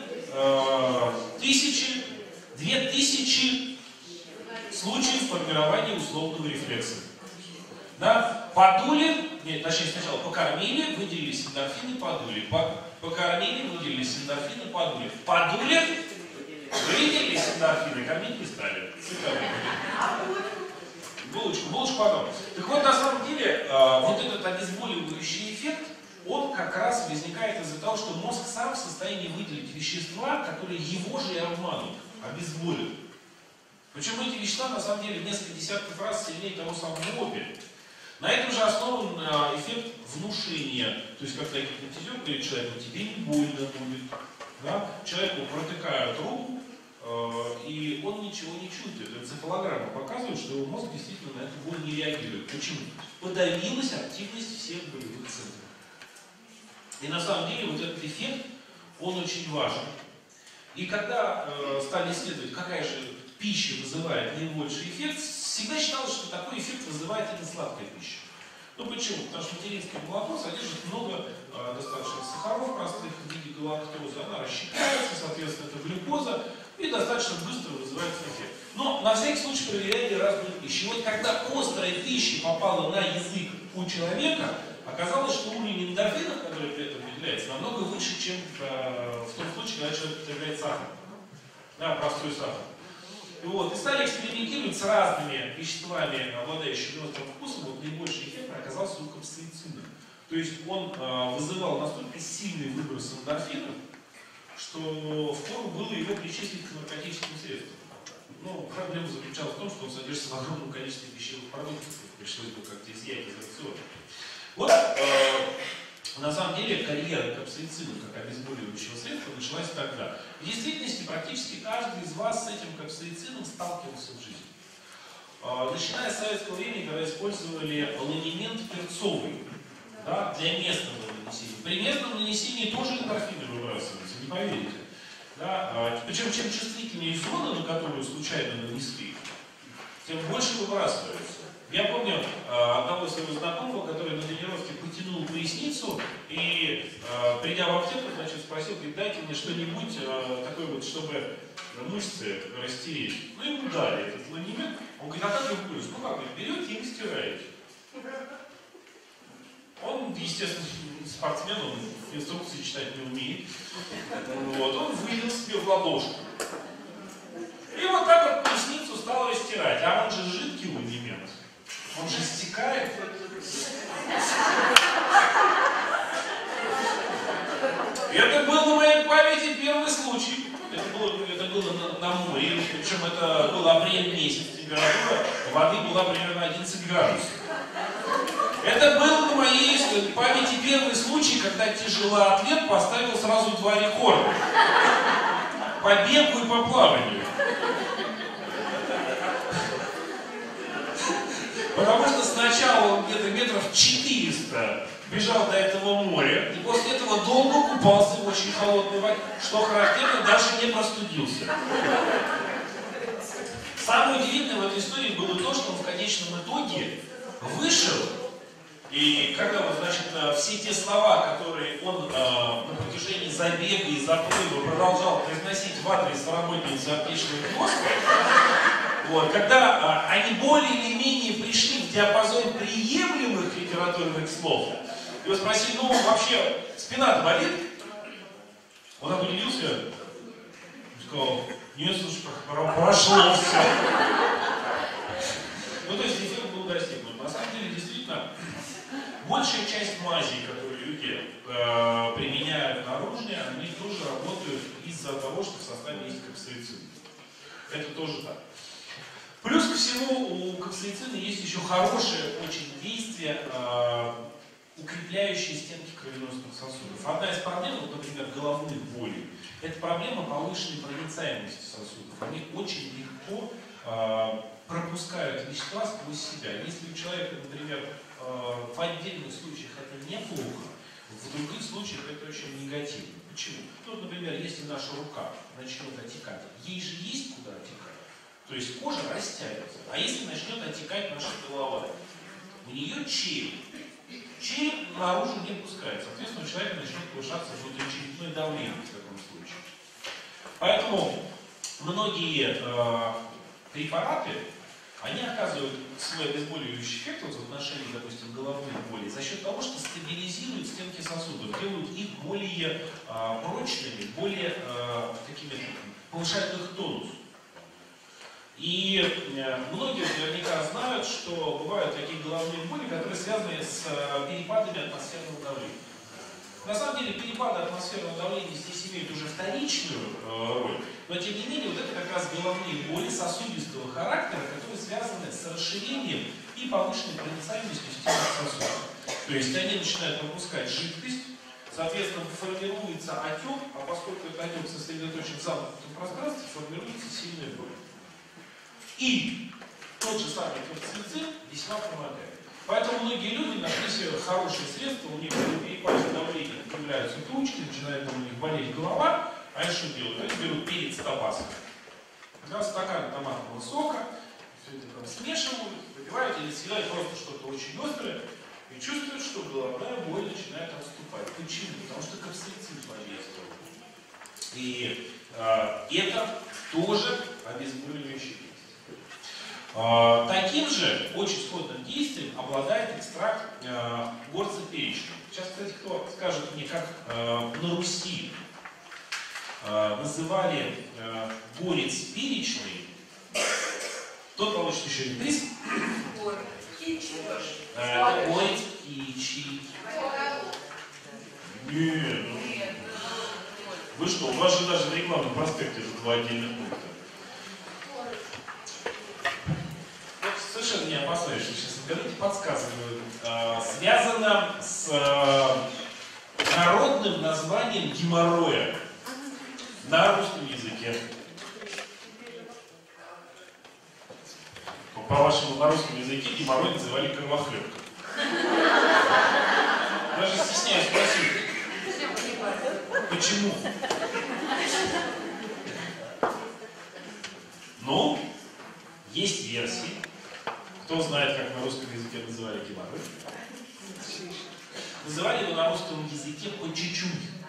2000 случаев формирования условного рефлекса. Да? Подули, нет, точнее сначала покормили, выделились эндорфины, подули. Покормили, выделились эндорфины, подули. Подули, выделились эндорфины, кормить не стали. Булочку потом. Так вот, на самом деле, вот этот обезболивающий эффект, он как раз возникает из-за того, что мозг сам в состоянии выделить вещества, которые его же и обманут, обезболят. Причем эти вещества, на самом деле, несколько десятков раз сильнее того самого опия. На этом же основан эффект внушения. То есть, когда гипнотизер говорит человеку, тебе не больно будет. Да? Человеку протыкают руку, и он ничего не чувствует. Энцефалограмма показывает, что его мозг действительно на эту боль не реагирует. Почему? Подавилась активность всех болевых центров. И на самом деле вот этот эффект, он очень важен. И когда стали исследовать, какая же пища вызывает наибольший эффект, всегда считалось, что такой эффект вызывает именно сладкая пища. Ну почему? Потому что материнское молоко содержит много достаточно сахаров простых в виде галактозы, она расщепляется, соответственно, это глюкоза, и достаточно быстро вызывается эффект. Но на всякий случай проверяли разную пищу. Вот когда острая пища попала на язык у человека, оказалось, что уровень эндорфинов, который при этом выделяется, намного выше, чем в том случае, когда человек потребляет сахар. Да, простой сахар. Вот. И стали экспериментировать с разными веществами, обладающими острым вкусом. Вот наибольший эффект оказался у капсаицина. То есть он вызывал настолько сильный выброс эндорфинов, что впору было его причислить к наркотическим средствам. Но проблема заключалась в том, что он содержится в огромном количестве пищевых продуктов. Пришлось бы как-то изъять из рациона. Вот, на самом деле, карьера капсаицина как обезболивающего средства началась тогда. В действительности, практически каждый из вас с этим капсаицином сталкивался в жизни. Начиная с советского времени, когда использовали ланимент перцовый, да, для местного нанесения. При местном нанесении тоже эндорфины выбрасываются, не поверите. Да? Причем, чем чувствительнее зона, на которую случайно нанесли, тем больше выбрасывается. Я помню одного своего знакомого, который на тренировке потянул поясницу и, придя в аптеку, значит, спросил, говорит, дайте мне что-нибудь такое вот, чтобы мышцы растереть. Ну, ему дали этот ланимент. Он говорит, а как вы будете? Ну как, берете и вы стираете. Он, естественно, спортсмен, он инструкции читать не умеет. Вот, он вылил себе в ладошку. И вот так вот поясницу стал растирать. А он же жидкий ланимент. Он же стекает. Это был на моей памяти первый случай. Это было на море. Причем это был апрель месяц. Температура воды была примерно 11 градусов. Это был на моей памяти первый случай, когда тяжелоатлет поставил сразу 2 рекорда. По бегу и по плаванию. Потому что сначала он где-то метров 400 бежал до этого моря, и после этого долго купался в очень холодной воде, что характерно, даже не простудился. Самое удивительное в этой истории было то, что он в конечном итоге вышел И когда вот, значит, все те слова, которые он на протяжении забега и заплыва продолжал произносить в адрес работницы аптечного киоска, вот, когда они более или менее пришли в диапазон приемлемых литературных слов, его спросили, ну вообще спина-то болит? Он так удивился, сказал, нет, слушай, прошло все. Ну, то есть эффект был достигнут. На самом деле, действительно, большая часть мазей, которые люди применяют наружные, они тоже работают из-за того, что в составе есть капсаицин. Это тоже так. Плюс ко всему, у капсаицина есть еще хорошее очень действие, укрепляющие стенки кровеносных сосудов. Одна из проблем, вот, например, головных болей, это проблема повышенной проницаемости сосудов. Они очень легко пропускают вещества сквозь себя. Если у человека, например, в отдельных случаях это неплохо, в других случаях это очень негативно. Почему? Ну, например, если наша рука начнет отекать, ей же есть куда отекать. То есть кожа растянется. А если начнет отекать наша голова, у нее череп. Череп наружу не пускает. Соответственно, у человека начнет повышаться внутричерепное давление в таком случае. Поэтому многие препараты, они оказывают свой обезболивающий эффект вот, в отношении, допустим, головной боли за счет того, что стабилизируют стенки сосудов, делают их более прочными, более такими, повышают их тонус. И многие наверняка знают, что бывают такие головные боли, которые связаны с перепадами атмосферного давления. На самом деле перепады атмосферного давления здесь имеют уже вторичную роль, но тем не менее вот это как раз головные боли сосудистого характера, которые связаны с расширением и повышенной проницаемостью стенок сосудов. То есть они начинают пропускать жидкость, соответственно формируется отек, а поскольку этот отек сосредоточен в замкнутом пространстве, формируется сильная боль. И тот же самый капсаицин весьма помогает. Поэтому многие люди нашли себе хорошие средства, у них при перепаде давления появляются тучки, начинает у них болеть голова, а они что делают? Они берут перец табаско. Раз стакан томатного сока, все это там смешивают, выпивают или съедают просто что-то очень острое и чувствуют, что головная боль начинает отступать. Почему? Потому что капсаицин подействовал. И это тоже обезболивающий. Таким же очень сходным действием обладает экстракт горца перечного. Сейчас, кстати, кто скажет мне, как на Руси называли горец перечный, тот получит еще один приз. Горец птичий. Нет. Вы что, у вас же даже в рекламном проспекте это два отдельных пункта. Совершенно не опасаюсь, что сейчас говорите, подсказываю. Связано с народным названием геморроя на русском языке. По-вашему, на русском языке геморрой называли кровохлебкой. Даже стесняюсь спросить. Почему? Ну, есть версии. Кто знает, как на русском языке называли геморрой? Называли его на русском языке по чуть-чуть.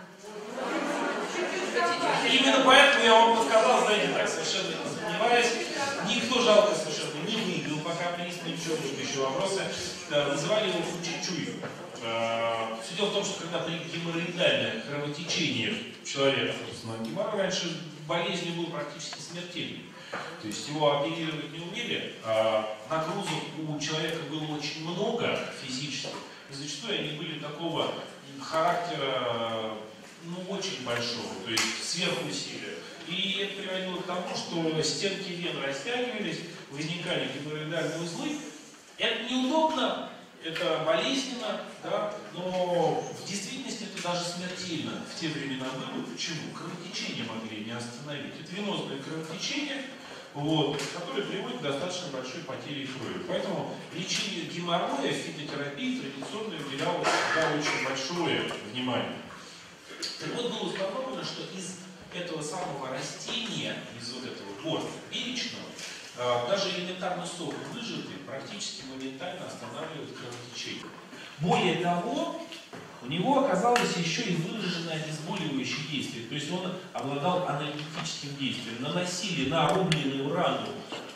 Именно поэтому я вам подсказал, знаете, так, совершенно не сомневаюсь. Никто жалко совершенно не выиграл, пока приз, ничего, будут еще вопросы. Называли его по чуть-чуть. Все дело в том, что когда при геморроидальных кровотечениях человека, собственно, геморрой раньше болезнью был практически смертельной. То есть его оперировать не умели, нагрузок у человека было очень много физически, и зачастую они были такого характера, ну, очень большого, то есть сверхусилия. И это приводило к тому, что стенки вен растягивались, возникали геморроидальные узлы. Это неудобно, это болезненно, да, но в действительности это даже смертельно в те времена было. Почему? Кровотечение могли не остановить. Это венозное кровотечение, вот, которое приводит к достаточно большой потере крови. Поэтому лечение геморроя, фитотерапии традиционно уделяло всегда очень большое внимание. Так вот, было установлено, что из этого самого растения, из вот этого горца перечного, даже элементарно сок выжатый практически моментально останавливает кровотечение. Более того, у него оказалось еще и выраженное обезболивающее действие. То есть он обладал анальгетическим действием. Наносили на рубленную рану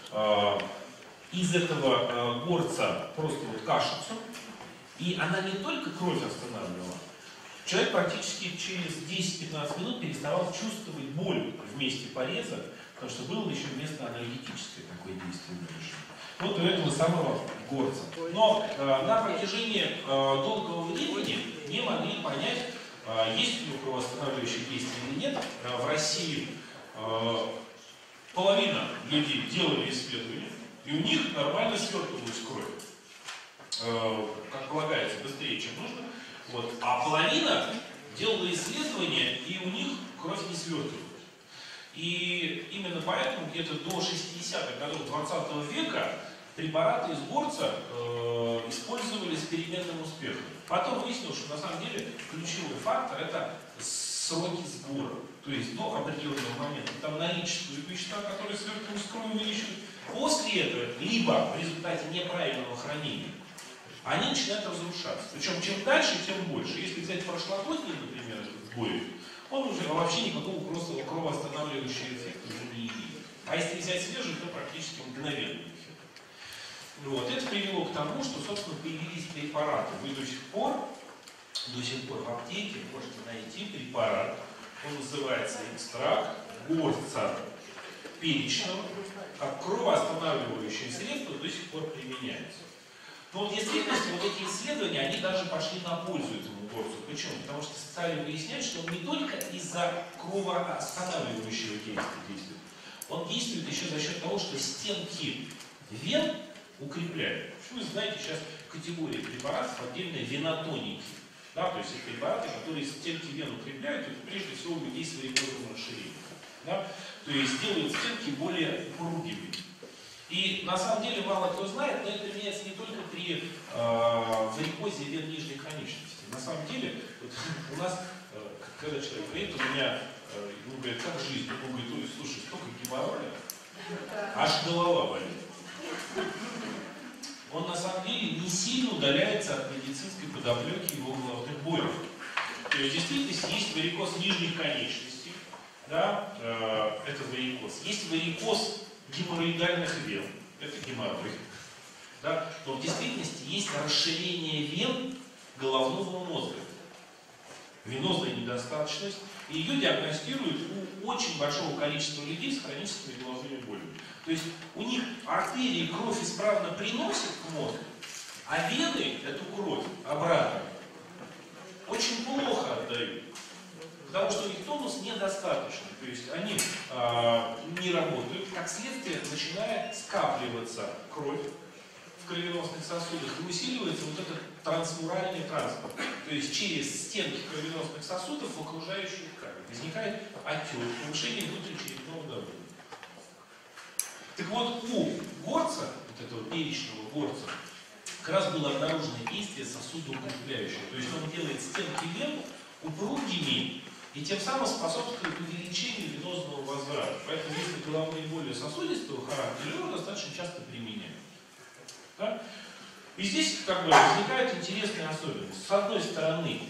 из этого горца просто вот кашицу. И она не только кровь останавливала. Человек практически через 10-15 минут переставал чувствовать боль в месте пореза, потому что было еще место анальгетическое такое действие. Вот у этого самого горца. Но на протяжении долгого времени не могли понять, есть ли у кровоостанавливающих действий или нет. В России половина людей делали исследования, и у них нормально свертывалась кровь, как полагается, быстрее, чем нужно. Вот. А половина делала исследования, и у них кровь не свертывалась. И именно поэтому где-то до 60-х годов 20 века препараты из горца использовались с переменным успехом. Потом выяснилось, что на самом деле ключевой фактор — это сроки сбора. То есть до определенного момента там наличествуют вещества, которые свертываются в крови, увеличивают. После этого, либо в результате неправильного хранения, они начинают разрушаться. Причем чем дальше, тем больше. Если взять прошлогодний, например, этот сбой, он уже вообще никакого кровоостанавливающего эффекта уже не имеет. А если взять свежий, то практически мгновенный эффект. Вот. Это привело к тому, что, собственно, появились препараты. Вы до сих пор в аптеке можете найти препарат. Он называется экстракт горца перечного, как кровоостанавливающее средство до сих пор применяется. Но в действительности вот эти исследования, они даже пошли на пользу этому горцу. Почему? Потому что стали выяснять, что он не только из-за кровоостанавливающего действия, он действует еще за счет того, что стенки вен укрепляют. Вы знаете, сейчас категория препаратов отдельные венотоники. Да, то есть это препараты, которые стенки вен укрепляют, это прежде всего у людей с варикозным расширением. Да? То есть делают стенки более упругими. И на самом деле мало кто знает, но это меняется не только при варикозе вен нижней конечности. На самом деле, вот, у нас, когда человек приедет, у меня, ему говорят, как жизнь? Он говорит, ой, слушай, столько геморроя, аж голова болит. Он на самом деле не сильно удаляется от медицинской подоплеки его головных болей. То есть в действительности есть варикоз нижних конечностей, да, это варикоз. Есть варикоз геморроидальных вен, это геморрой. Да? Но в действительности есть расширение вен головного мозга. Венозная недостаточность. И ее диагностируют у очень большого количества людей с хроническими головными болями. То есть у них артерии кровь исправно приносят к мозгу, а вены эту кровь обратно очень плохо отдают. Потому что у них тонус недостаточный. То есть они не работают. Как следствие начинает скапливаться кровь в кровеносных сосудах и усиливается вот этот трансмуральный транспорт. То есть через стенки кровеносных сосудов в окружающую ткань возникает отек, повышение внутричерепного давления. Так вот, у горца, вот этого перечного горца, как раз было обнаружено действие сосудоукрепляющее. То есть он делает стенки вен упругими и тем самым способствует увеличению венозного возврата. Поэтому если головные боли сосудистого характера, его достаточно часто применяют. Да? И здесь как бы возникает интересная особенность. С одной стороны,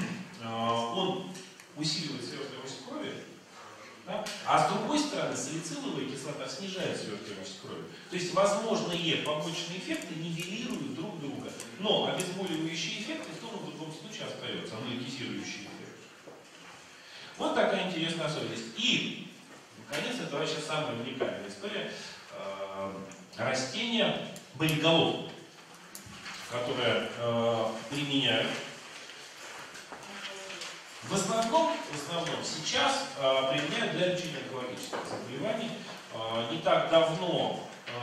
он усиливает свертываемость крови, да? А с другой стороны, салициловая кислота снижает свертываемость крови. То есть возможные побочные эффекты нивелируют друг друга. Но обезболивающий эффект в том и в другом случае остается, анальгезирующий эффект. Вот такая интересная особенность. И, наконец, это вообще самая уникальная история. Растения болиголов, которые применяют. В основном сейчас применяют для лечения онкологических заболеваний. Не так давно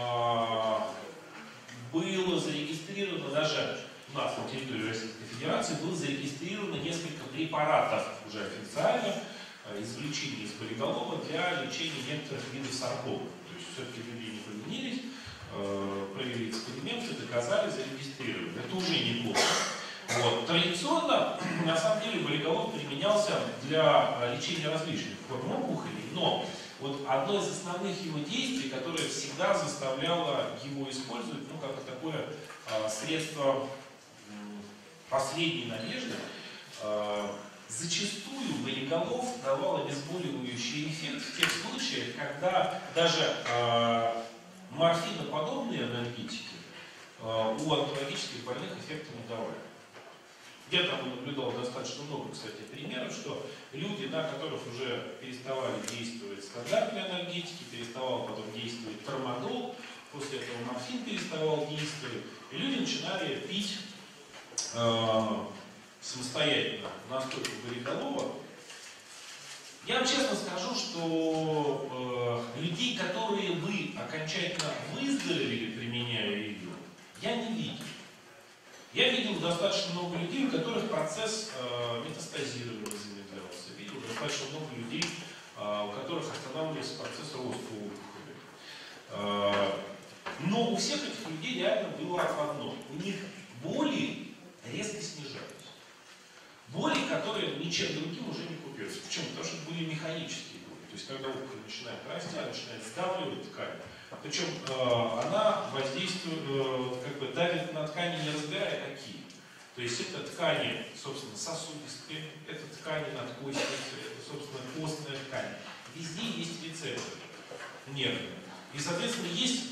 было зарегистрировано, даже у нас на территории Российской Федерации было зарегистрировано несколько препаратов уже официально извлечения из болиголова для лечения некоторых видов сарком. То есть все-таки люди не поленились, провели эксперименты, доказали, зарегистрировали. Это уже неплохо. Вот. Традиционно, на самом деле, болиголов применялся для лечения различных форм опухолей, но вот одно из основных его действий, которое всегда заставляло его использовать, ну, как такое средство последней надежды, зачастую болиголов давал обезболивающий эффект в тех случаях, когда даже морфиноподобные анальгетики у онкологических больных эффекта не давали. Я там наблюдал достаточно много, кстати, примеров, что люди, на которых уже переставали действовать стандартные анальгетики, переставал потом действовать трамадол, после этого морфин переставал действовать, и люди начинали пить самостоятельно настойку болиголова. Я вам честно скажу, что людей, которые бы окончательно выздоровели, применяя ее, я не видел. Я видел достаточно много людей, у которых процесс метастазирования замедлялся. Видел достаточно много людей, у которых останавливался процесс роста опухоли. Но у всех этих людей реально было одно. У них боли резко снижались. Боли, которые ничем другим уже не купятся. Почему? Потому что это были механические боли. То есть, когда опухоль начинает расти, она начинает сдавливать ткань. Причем она воздействует, как бы давит на ткани, не разбирая какие. То есть это ткани, собственно, сосудистые, это ткани надкостницы, это, собственно, костная ткань. Везде есть рецепторы нервные. И, соответственно, есть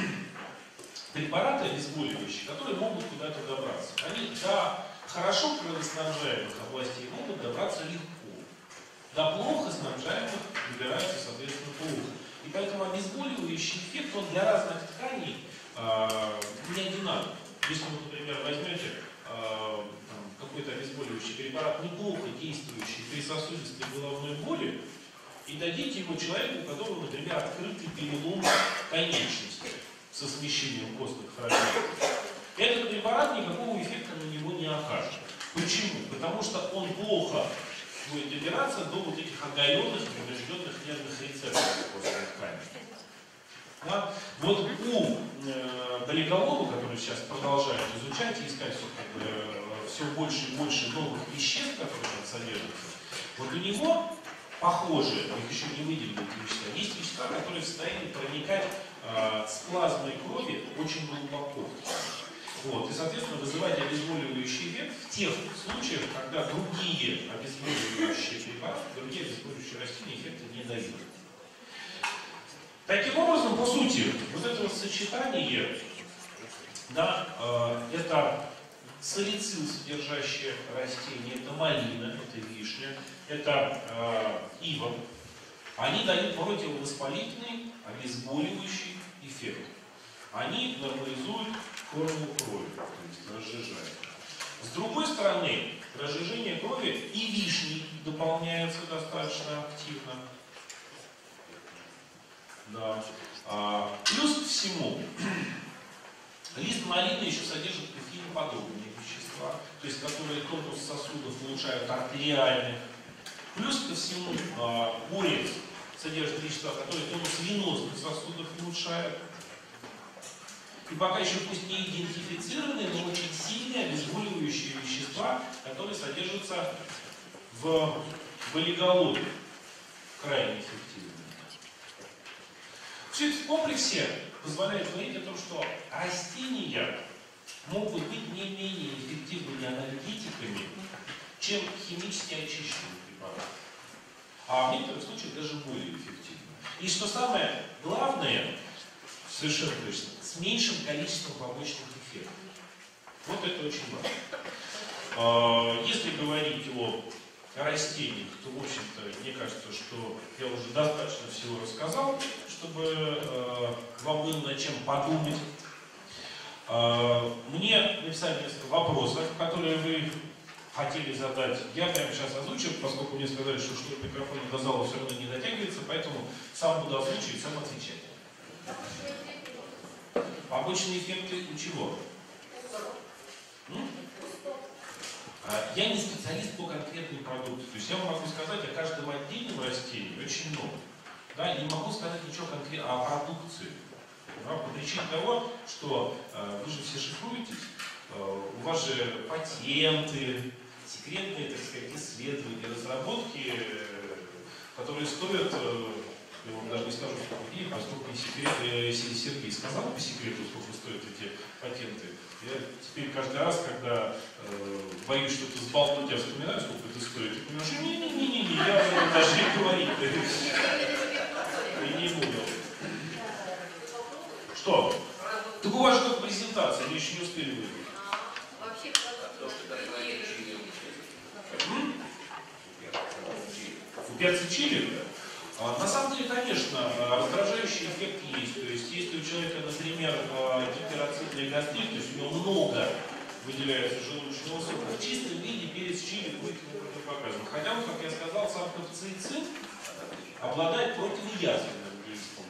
препараты обезболивающие, которые могут куда-то добраться. Они до хорошо кровоснабжаемых областей могут добраться легко. До плохо снабжаемых добираются, соответственно, плохо. И поэтому обезболивающий эффект, он для разных тканей не одинаковый. Если вы, например, возьмете какой-то обезболивающий препарат, неплохо действующий при сосудистой головной боли, и дадите его человеку, у которого, например, открытый перелом конечности со смещением костных фрагментов. Этот препарат никакого эффекта на него не окажет. Почему? Потому что он плохо будет добираться до вот этих оголенных, поврежденных нервных рецепторов костной ткани. Да? Вот у болиголова, который сейчас продолжают изучать и искать все больше и больше новых веществ, которые там содержатся, вот у него похожие, их еще не выделили эти вещества, есть вещества, которые в состоянии проникать с плазмой крови очень глубоко. Вот, и, соответственно, вызывать обезболивающий эффект в тех случаях, когда другие обезболивающие препараты, другие обезболивающие растения эффекта не дают. Таким образом, по сути, вот это вот сочетание, да, это салицил, содержащее растение, это малина, это вишня, это ива, они дают противовоспалительный, обезболивающий эффект. Они нормализуют форму крови, то есть разжижают. С другой стороны, разжижение крови и вишни дополняется достаточно активно. Да. Плюс ко всему, лист малины еще содержит кофеиноподобные вещества, то есть которые тонус сосудов улучшают артериальных. Плюс ко всему, борец содержит вещества, которые тонус венозных сосудов улучшают. И пока еще пусть не идентифицированные, но очень сильные обезболивающие вещества, которые содержатся в болиголове, крайне эффективны. Все это в комплексе позволяет говорить о том, что растения могут быть не менее эффективными анальгетиками, чем химически очищенные препараты. А в некоторых случаях даже более эффективны. И что самое главное, совершенно точно, с меньшим количеством побочных эффектов. Вот это очень важно. Если говорить о растениях, то, в общем-то, мне кажется, что я уже достаточно всего рассказал, чтобы вам было над чем подумать. Мне написали несколько вопросов, которые вы хотели задать. Я прямо сейчас озвучу, поскольку мне сказали, что микрофон до зала все равно не дотягивается, поэтому сам буду озвучивать, сам отвечать. Побочные эффекты у чего? Я не специалист по конкретной продукции. То есть я могу сказать о каждом отдельном растении очень много. Да, не могу сказать ничего конкретного о продукции. Да, по причине того, что вы же все шифруетесь, у вас же патенты, секретные, так сказать, исследования, разработки, которые стоят Я вам даже не скажу, сколько денег, поскольку Сергей сказал по секрету, сколько стоят эти патенты. Я теперь каждый раз, когда боюсь что-то сболтнуть, я вспоминаю, сколько это стоит, и понимаю, что не-не-не, я даже не говорить и не буду. Что? Так у вас же только презентация, мы еще не успели выйти. У перца чили? На самом деле, конечно, раздражающий эффект есть. То есть, если у человека, например, гиперацидный гастрит, то есть у него много выделяется желудочного сока, в чистом виде перец чили будет противопоказан. Хотя, вот, как я сказал, сам капсаицин обладает противоязвенным действием.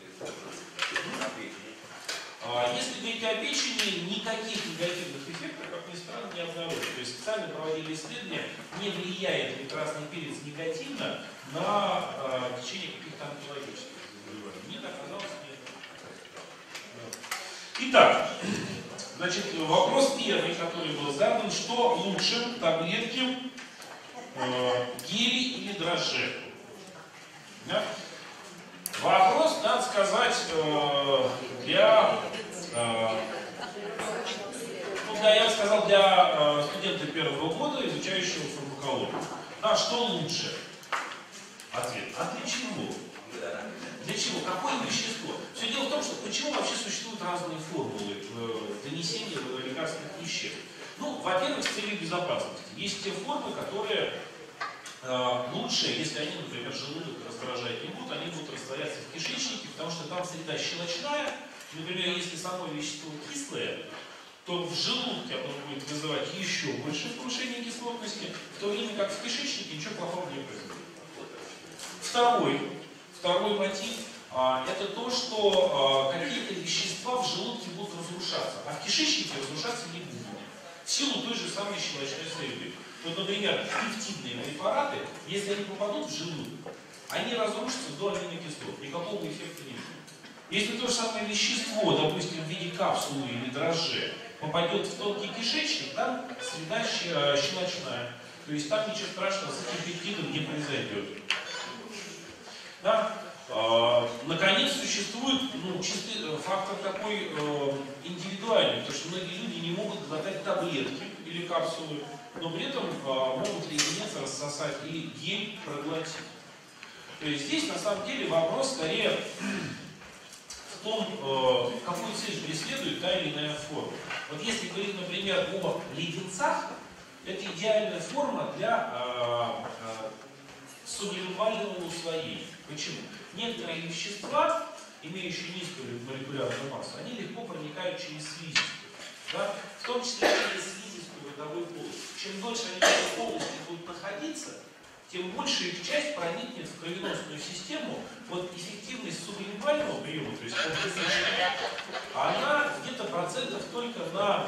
Если говорить о печени, никаких негативных эффектов, как ни странно, не обнаружено. То есть специально проводили исследования, не влияет ли красный перец негативно на течение каких-то онкологических заболеваний. Нет, оказалось, нет. Итак, значит, вопрос первый, который был задан, что лучше, таблетки, гели или дрожжи? Да? Вопрос, надо сказать, для студента первого года, изучающего фармакологию. Да, что лучше? Ответ. А для чего? Для чего? Какое вещество? Все дело в том, что почему вообще существуют разные формулы донесения лекарственных веществ. Ну, во-первых, с целью безопасности. Есть те формы, которые лучше, если они, например, желудок раздражать не будут, они будут растворяться в кишечнике, потому что там среда щелочная. Например, если само вещество кислое, то в желудке оно будет вызывать еще больше повышения кислотности, в то время как в кишечнике ничего плохого не произойдет. Второй мотив это то, что какие-то вещества в желудке будут разрушаться, а в кишечнике разрушаться не будут. В силу той же самой щелочной среды. Вот, например, пептидные препараты, если они попадут в желудок, они разрушатся до аминокислот, никакого эффекта не будет. Если то же самое вещество, допустим, в виде капсулы или дрожжей, попадет в тонкий кишечник, там среда щелочная. То есть там ничего страшного с этим пептидом не произойдет. Да? Наконец, существует чистый фактор такой индивидуальный, потому что многие люди не могут глотать таблетки или капсулы, но при этом могут леденец рассосать и гель проглотить. То есть здесь на самом деле вопрос скорее в том, какую цель преследует та или иная форма. Вот если говорить, например, о леденцах, это идеальная форма для сублимфального усвоения. Почему? Некоторые вещества, имеющие низкую молекулярную массу, они легко проникают через слизистую. Да? В том числе через слизистую ротовой полость. Чем дольше они в этой полости будут находиться, тем больше их часть проникнет в кровеносную систему. Вот эффективность сублимфального приема, то есть подвязочная, она где-то процентов только на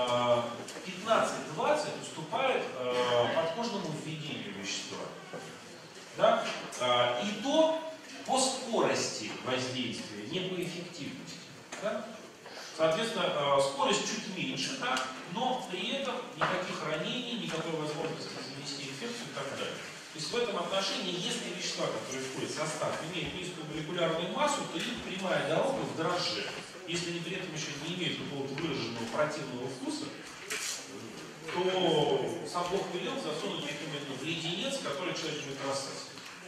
15-20 уступает подкожному введению вещества. Да? И то по скорости воздействия, не по эффективности. Да? Соответственно, скорость чуть меньше, да? Но при этом никаких ранений, никакой возможности занести инфекцию и так далее. То есть в этом отношении, если вещества, которые входят в состав, имеют низкую молекулярную массу, то их прямая дорога в дрожжи. Если они при этом еще не имеют какого-то выраженного противного вкуса, то сам Бог велел засунуть их именно в леденец, который человек будет рассасывать.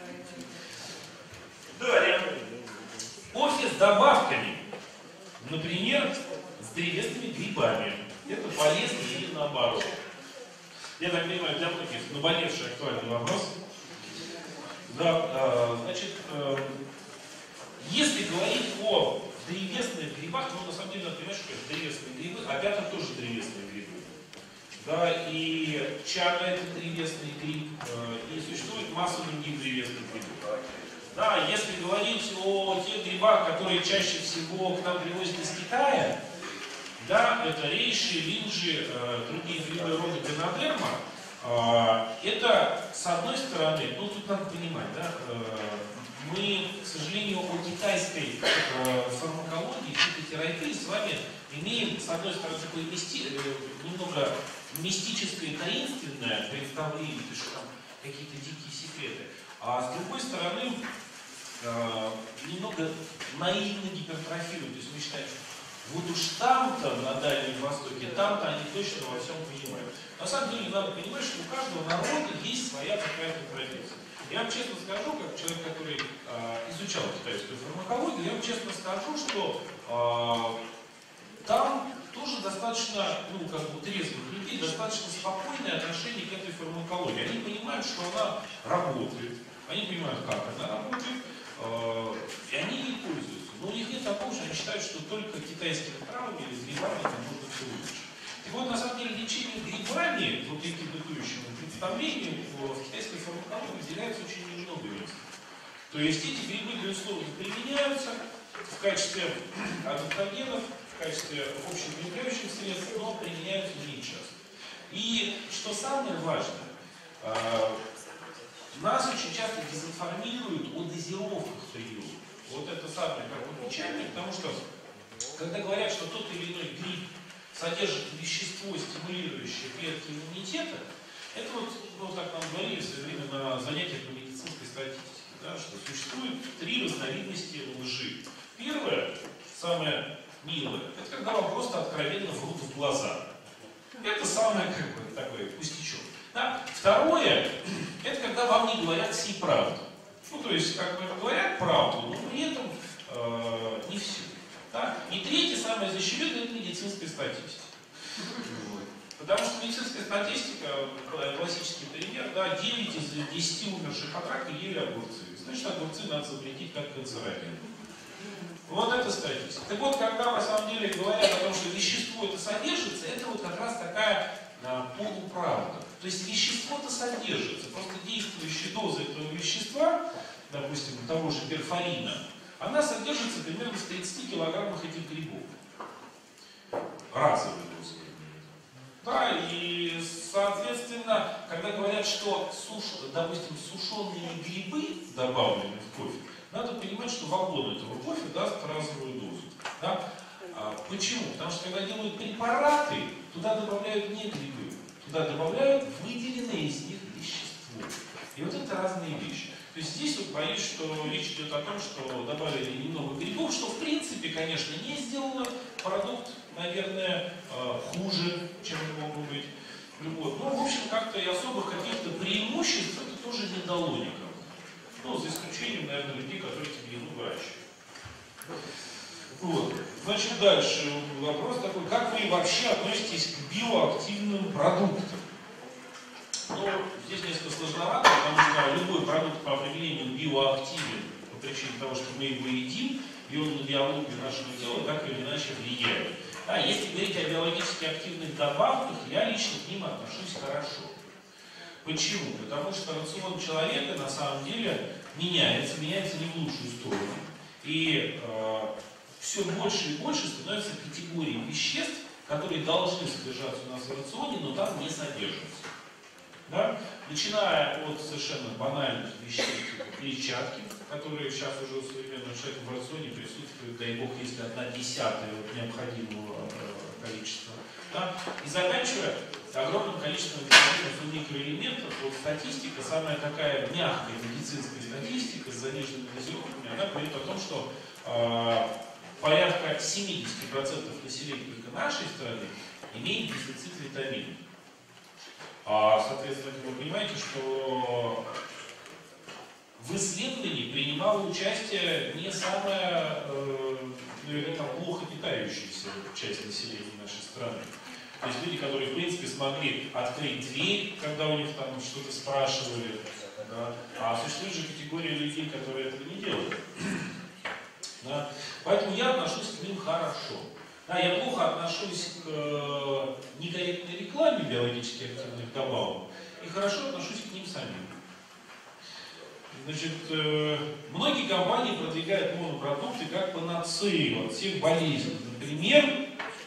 Далее. Кофе с добавками. Например, с древесными грибами. Это полезно или наоборот. Я так понимаю, для многих наболевший актуальный вопрос. Да, значит, если говорить о древесных грибах, ну на самом деле надо понимать, что это древесные грибы, а пята тоже древесные грибы. Да, и чага это древесный гриб, и существует масса других древесных грибов. Да, если говорить о тех грибах, которые чаще всего к нам привозят из Китая, да, это рейши, линджи, другие грибы рода гонодерма, это, с одной стороны, ну тут надо понимать, да, мы, к сожалению, о китайской фармакологии, психотерапии с вами имеем, с одной стороны, такое немного мистическое, таинственное представление, то есть там какие-то дикие секреты, а с другой стороны, немного наивно гипертрофируют. То есть мы считаем, что вот уж там-то на Дальнем Востоке, там-то они точно во всем понимают. На самом деле надо понимать, что у каждого народа есть своя какая-то традиция. Я вам честно скажу, как человек, который изучал китайскую фармакологию, я вам честно скажу, что там тоже достаточно, ну, как бы трезвых людей, достаточно спокойное отношение к этой фармакологии. Они понимают, что она работает, они понимают, как она работает, и они ей пользуются. Но у них нет такого, что они считают, что только китайскими травами или с грибами это можно все улучшить. И вот на самом деле лечение грибами, вот этим бытующему представлению, в китайской фармакологии выделяется очень немного места. То есть эти грибы, безусловно, применяются в качестве адаптогенов, в качестве общевнедряющих средств, но применяются не часто. И что самое важное, нас очень часто дезинформируют о дозировках приема. Вот это самое как бы печально, потому что когда говорят, что тот или иной гриб содержит вещество, стимулирующее клетки иммунитета, это вот, ну, так нам говорили в свое время на занятиях по медицинской статистике, да, что существует 3 разновидности лжи. Первое, самое милое, это когда вам просто откровенно врут в глаза. Это самое, как бы, такой пустячок. Да? Второе, это когда вам не говорят всей правды. Ну, то есть, как бы говорят правду, но при этом не все. Да? И третье, самое защищенное, это медицинская статистика. Потому что медицинская статистика, классический пример, да, 9 из 10 умерших от рака ели огурцы. Значит, огурцы надо запретить как канцероген. Вот это статистика. Так вот, когда на самом деле говорят о том, что вещество это содержится, это вот как раз такая полуправда. То есть вещество-то содержится, просто действующая доза этого вещества, допустим, того же перфорина, она содержится примерно в 30 килограммах этих грибов. Разовые дозы. Да, и, соответственно, когда говорят, что, допустим, сушеные грибы добавлены в кофе, надо понимать, что вагон этого кофе даст разовую дозу. Да? Почему? Потому что когда делают препараты, туда добавляют не грибы, туда добавляют выделенное из них вещество. И вот это разные вещи. То есть здесь вот боюсь, что речь идет о том, что добавили немного грибов, что в принципе, конечно, не сделано продукт, наверное, хуже, чем это могло быть. Вот. Но, в общем, как-то и особых каких-то преимуществ это тоже не дало никому. Ну, за исключением, наверное, людей, которые эти грибы выращивают. Вот. Значит, дальше вопрос такой, как вы вообще относитесь к биоактивным продуктам? Ну, здесь несколько сложновато, потому что любой продукт по определению биоактивен по причине того, что мы его едим, и он на биологию нашего тела так или иначе влияет. А если говорить о биологически активных добавках, я лично к ним отношусь хорошо. Почему? Потому что рацион человека на самом деле меняется не в лучшую сторону. И все больше и больше становится категорий веществ, которые должны содержаться у нас в рационе, но там не содержатся. Да? Начиная от совершенно банальных веществ, типа клетчатки, которые сейчас уже у современного человека в рационе присутствуют, дай бог, если 1/10 от необходимого количества. Да? И заканчивая огромным количеством витаминов и микроэлементов, вот статистика, самая такая мягкая медицинская статистика с заниженными дозировками, она говорит о том, что порядка 70% населения только нашей страны имеет дефицит витаминов. Соответственно, вы понимаете, что в исследовании принимала участие не самая, наверное, плохо питающаяся часть населения нашей страны. То есть люди, которые, в принципе, смогли открыть дверь, когда у них там что-то спрашивали. Да? А существует же категория людей, которые этого не делают. Да? Поэтому я отношусь к ним хорошо. Да, я плохо отношусь к некорректной рекламе биологически активных добавок и хорошо отношусь к ним самим. Значит, многие компании продвигают монопродукты как панацею от всех болезней. Например,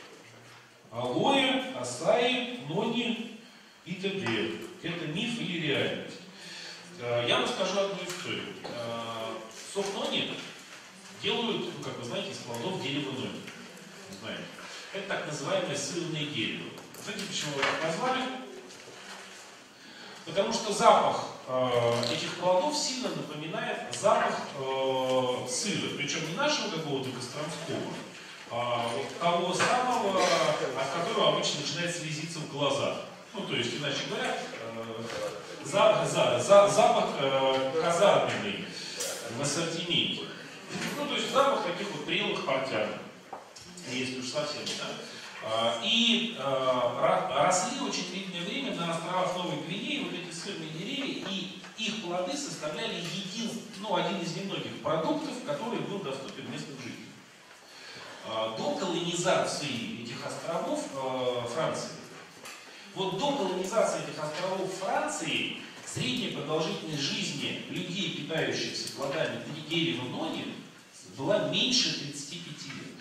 алоэ, асаи, нони и т.д. Это миф или реальность? Я вам скажу одну историю. Сок нони делают, ну, как вы знаете, из плодов дерева нони. Знаете. Это так называемое сырное дерево. Знаете, почему его так назвали? Потому что запах этих плодов сильно напоминает запах сыра. Причем не нашего какого-то костромского, а вот того самого, от которого обычно начинает слезиться в глазах. Ну, то есть, иначе говоря, запах казарменный в ассортименте. Ну, то есть запах таких вот прелых портянок, если уж совсем, да. И росли очень длительное время на островах Новой Гвинеи вот эти сырные деревья, и их плоды составляли один из немногих продуктов, который был доступен местным жителям. До колонизации этих островов Франции, вот до колонизации этих островов Франции средняя продолжительность жизни людей, питающихся плодами дерева нони, была меньше 35 лет.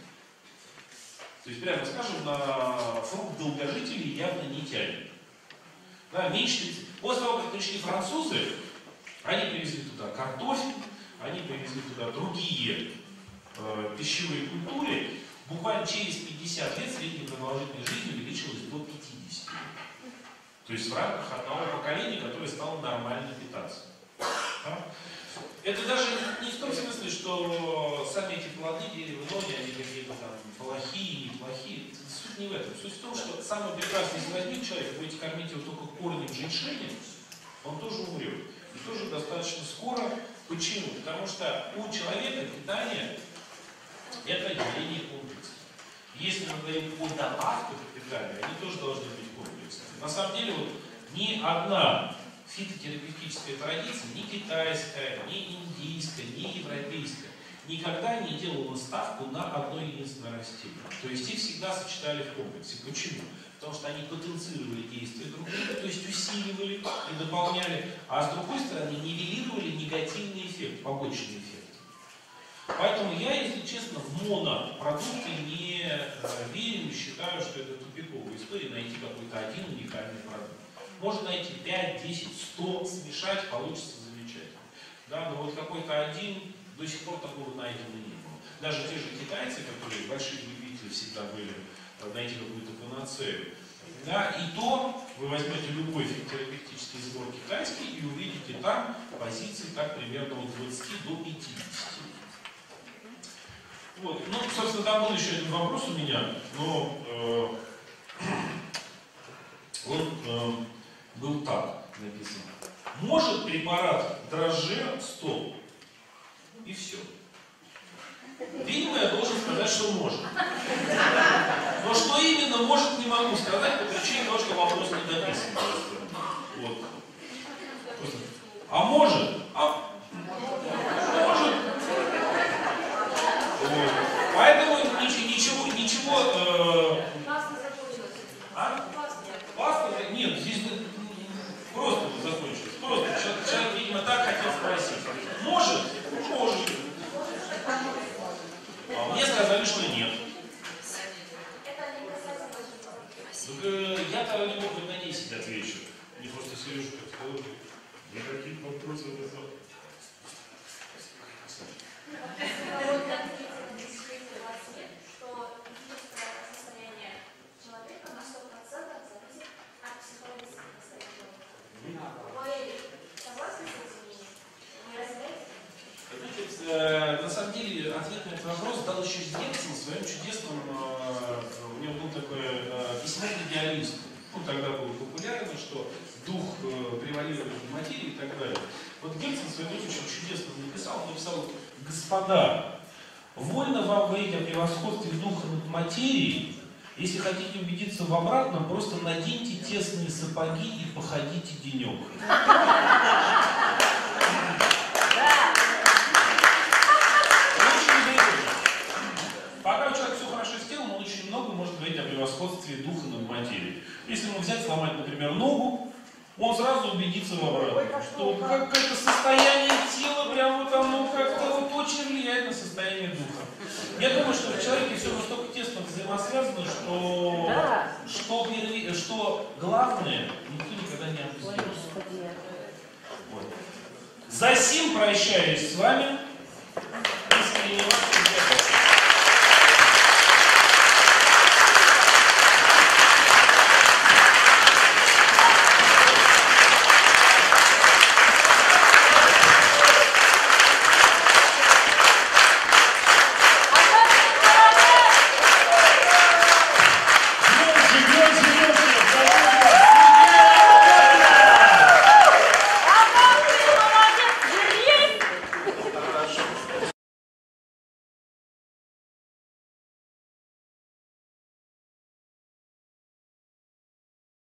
То есть, прямо скажем, на фрукт долгожителей явно не тянет. Да, меньше 30. После того, как пришли французы, они привезли туда картофель, они привезли туда другие пищевые культуры. Буквально через 50 лет средняя продолжительность жизни увеличилась до 50 лет. То есть в рамках одного поколения, которое стало нормально питаться. Да? Это даже не в том смысле, что сами эти плоды дерева нони, они какие-то там плохие, неплохие. Суть не в этом. Суть в том, что самое прекрасное, если возьмет человек, будете кормить его только корнем женьшеня, он тоже умрет. И тоже достаточно скоро. Почему? Потому что у человека питание — это деление комплексов. Если мы говорим о добавках питания, они тоже должны быть комплексными. На самом деле, вот ни одна фитотерапевтическая традиция, ни китайская, ни индийская, ни европейская, никогда не делала ставку на одно единственное растение. То есть их всегда сочетали в комплексе. Почему? Потому что они потенцировали действия друг друга, то есть усиливали и дополняли, а с другой стороны нивелировали негативный эффект, побочный эффект. Поэтому я, если честно, в монопродукты не верю и считаю, что это тупиковая история найти какой-то один уникальный продукт. Можно найти 5, 10, 100, смешать, получится замечательно. Да, но вот какой-то один до сих пор такого найдено не было. Даже те же китайцы, которые большие любители всегда были найти какую-то панацею. Да, и то вы возьмете любой фитотерапевтический сбор китайский и увидите там позиции так примерно от 20 до 50. Вот. Ну, собственно, там был еще один вопрос у меня, но он был так написан. Может препарат дрожжи 100? И все. Видимо, я должен сказать, что может. Но что именно может, не могу сказать, по причине того, что вопрос не дописан. Вот. А может? Может. Вот. Поэтому ничего... Паста? Нет, здесь просто закончилось. Просто человек, видимо, так хотел спросить. Может? Может. А мне сказали, что нет. Я-то не мог быть на 10 отвечу. Мне просто Сережа как сказал, никаких вопросов не было. На самом деле, ответ на этот вопрос дал еще Гельсин в своем чудесном, у него был такой письмо идеалист. Ну, тогда было популярно, что дух превалирует в материи и так далее. Вот Гельсин в своем очень чудесно написал, господа, вольно вам говорить о превосходстве духа над материей. Если хотите убедиться в обратном, просто наденьте тесные сапоги и походите денек. Пока у человека все хорошо с телом, он очень много может говорить о превосходстве духа над материей. Если ему взять, сломать, например, ногу, он сразу убедится в обратном, что какое-то состояние тела прямо там, ну, как-то вот очень влияет на состояние духа. Я думаю, что в человеке все настолько тесно взаимосвязано, что главное никто никогда не опустится. Вот. Засим прощаюсь с вами.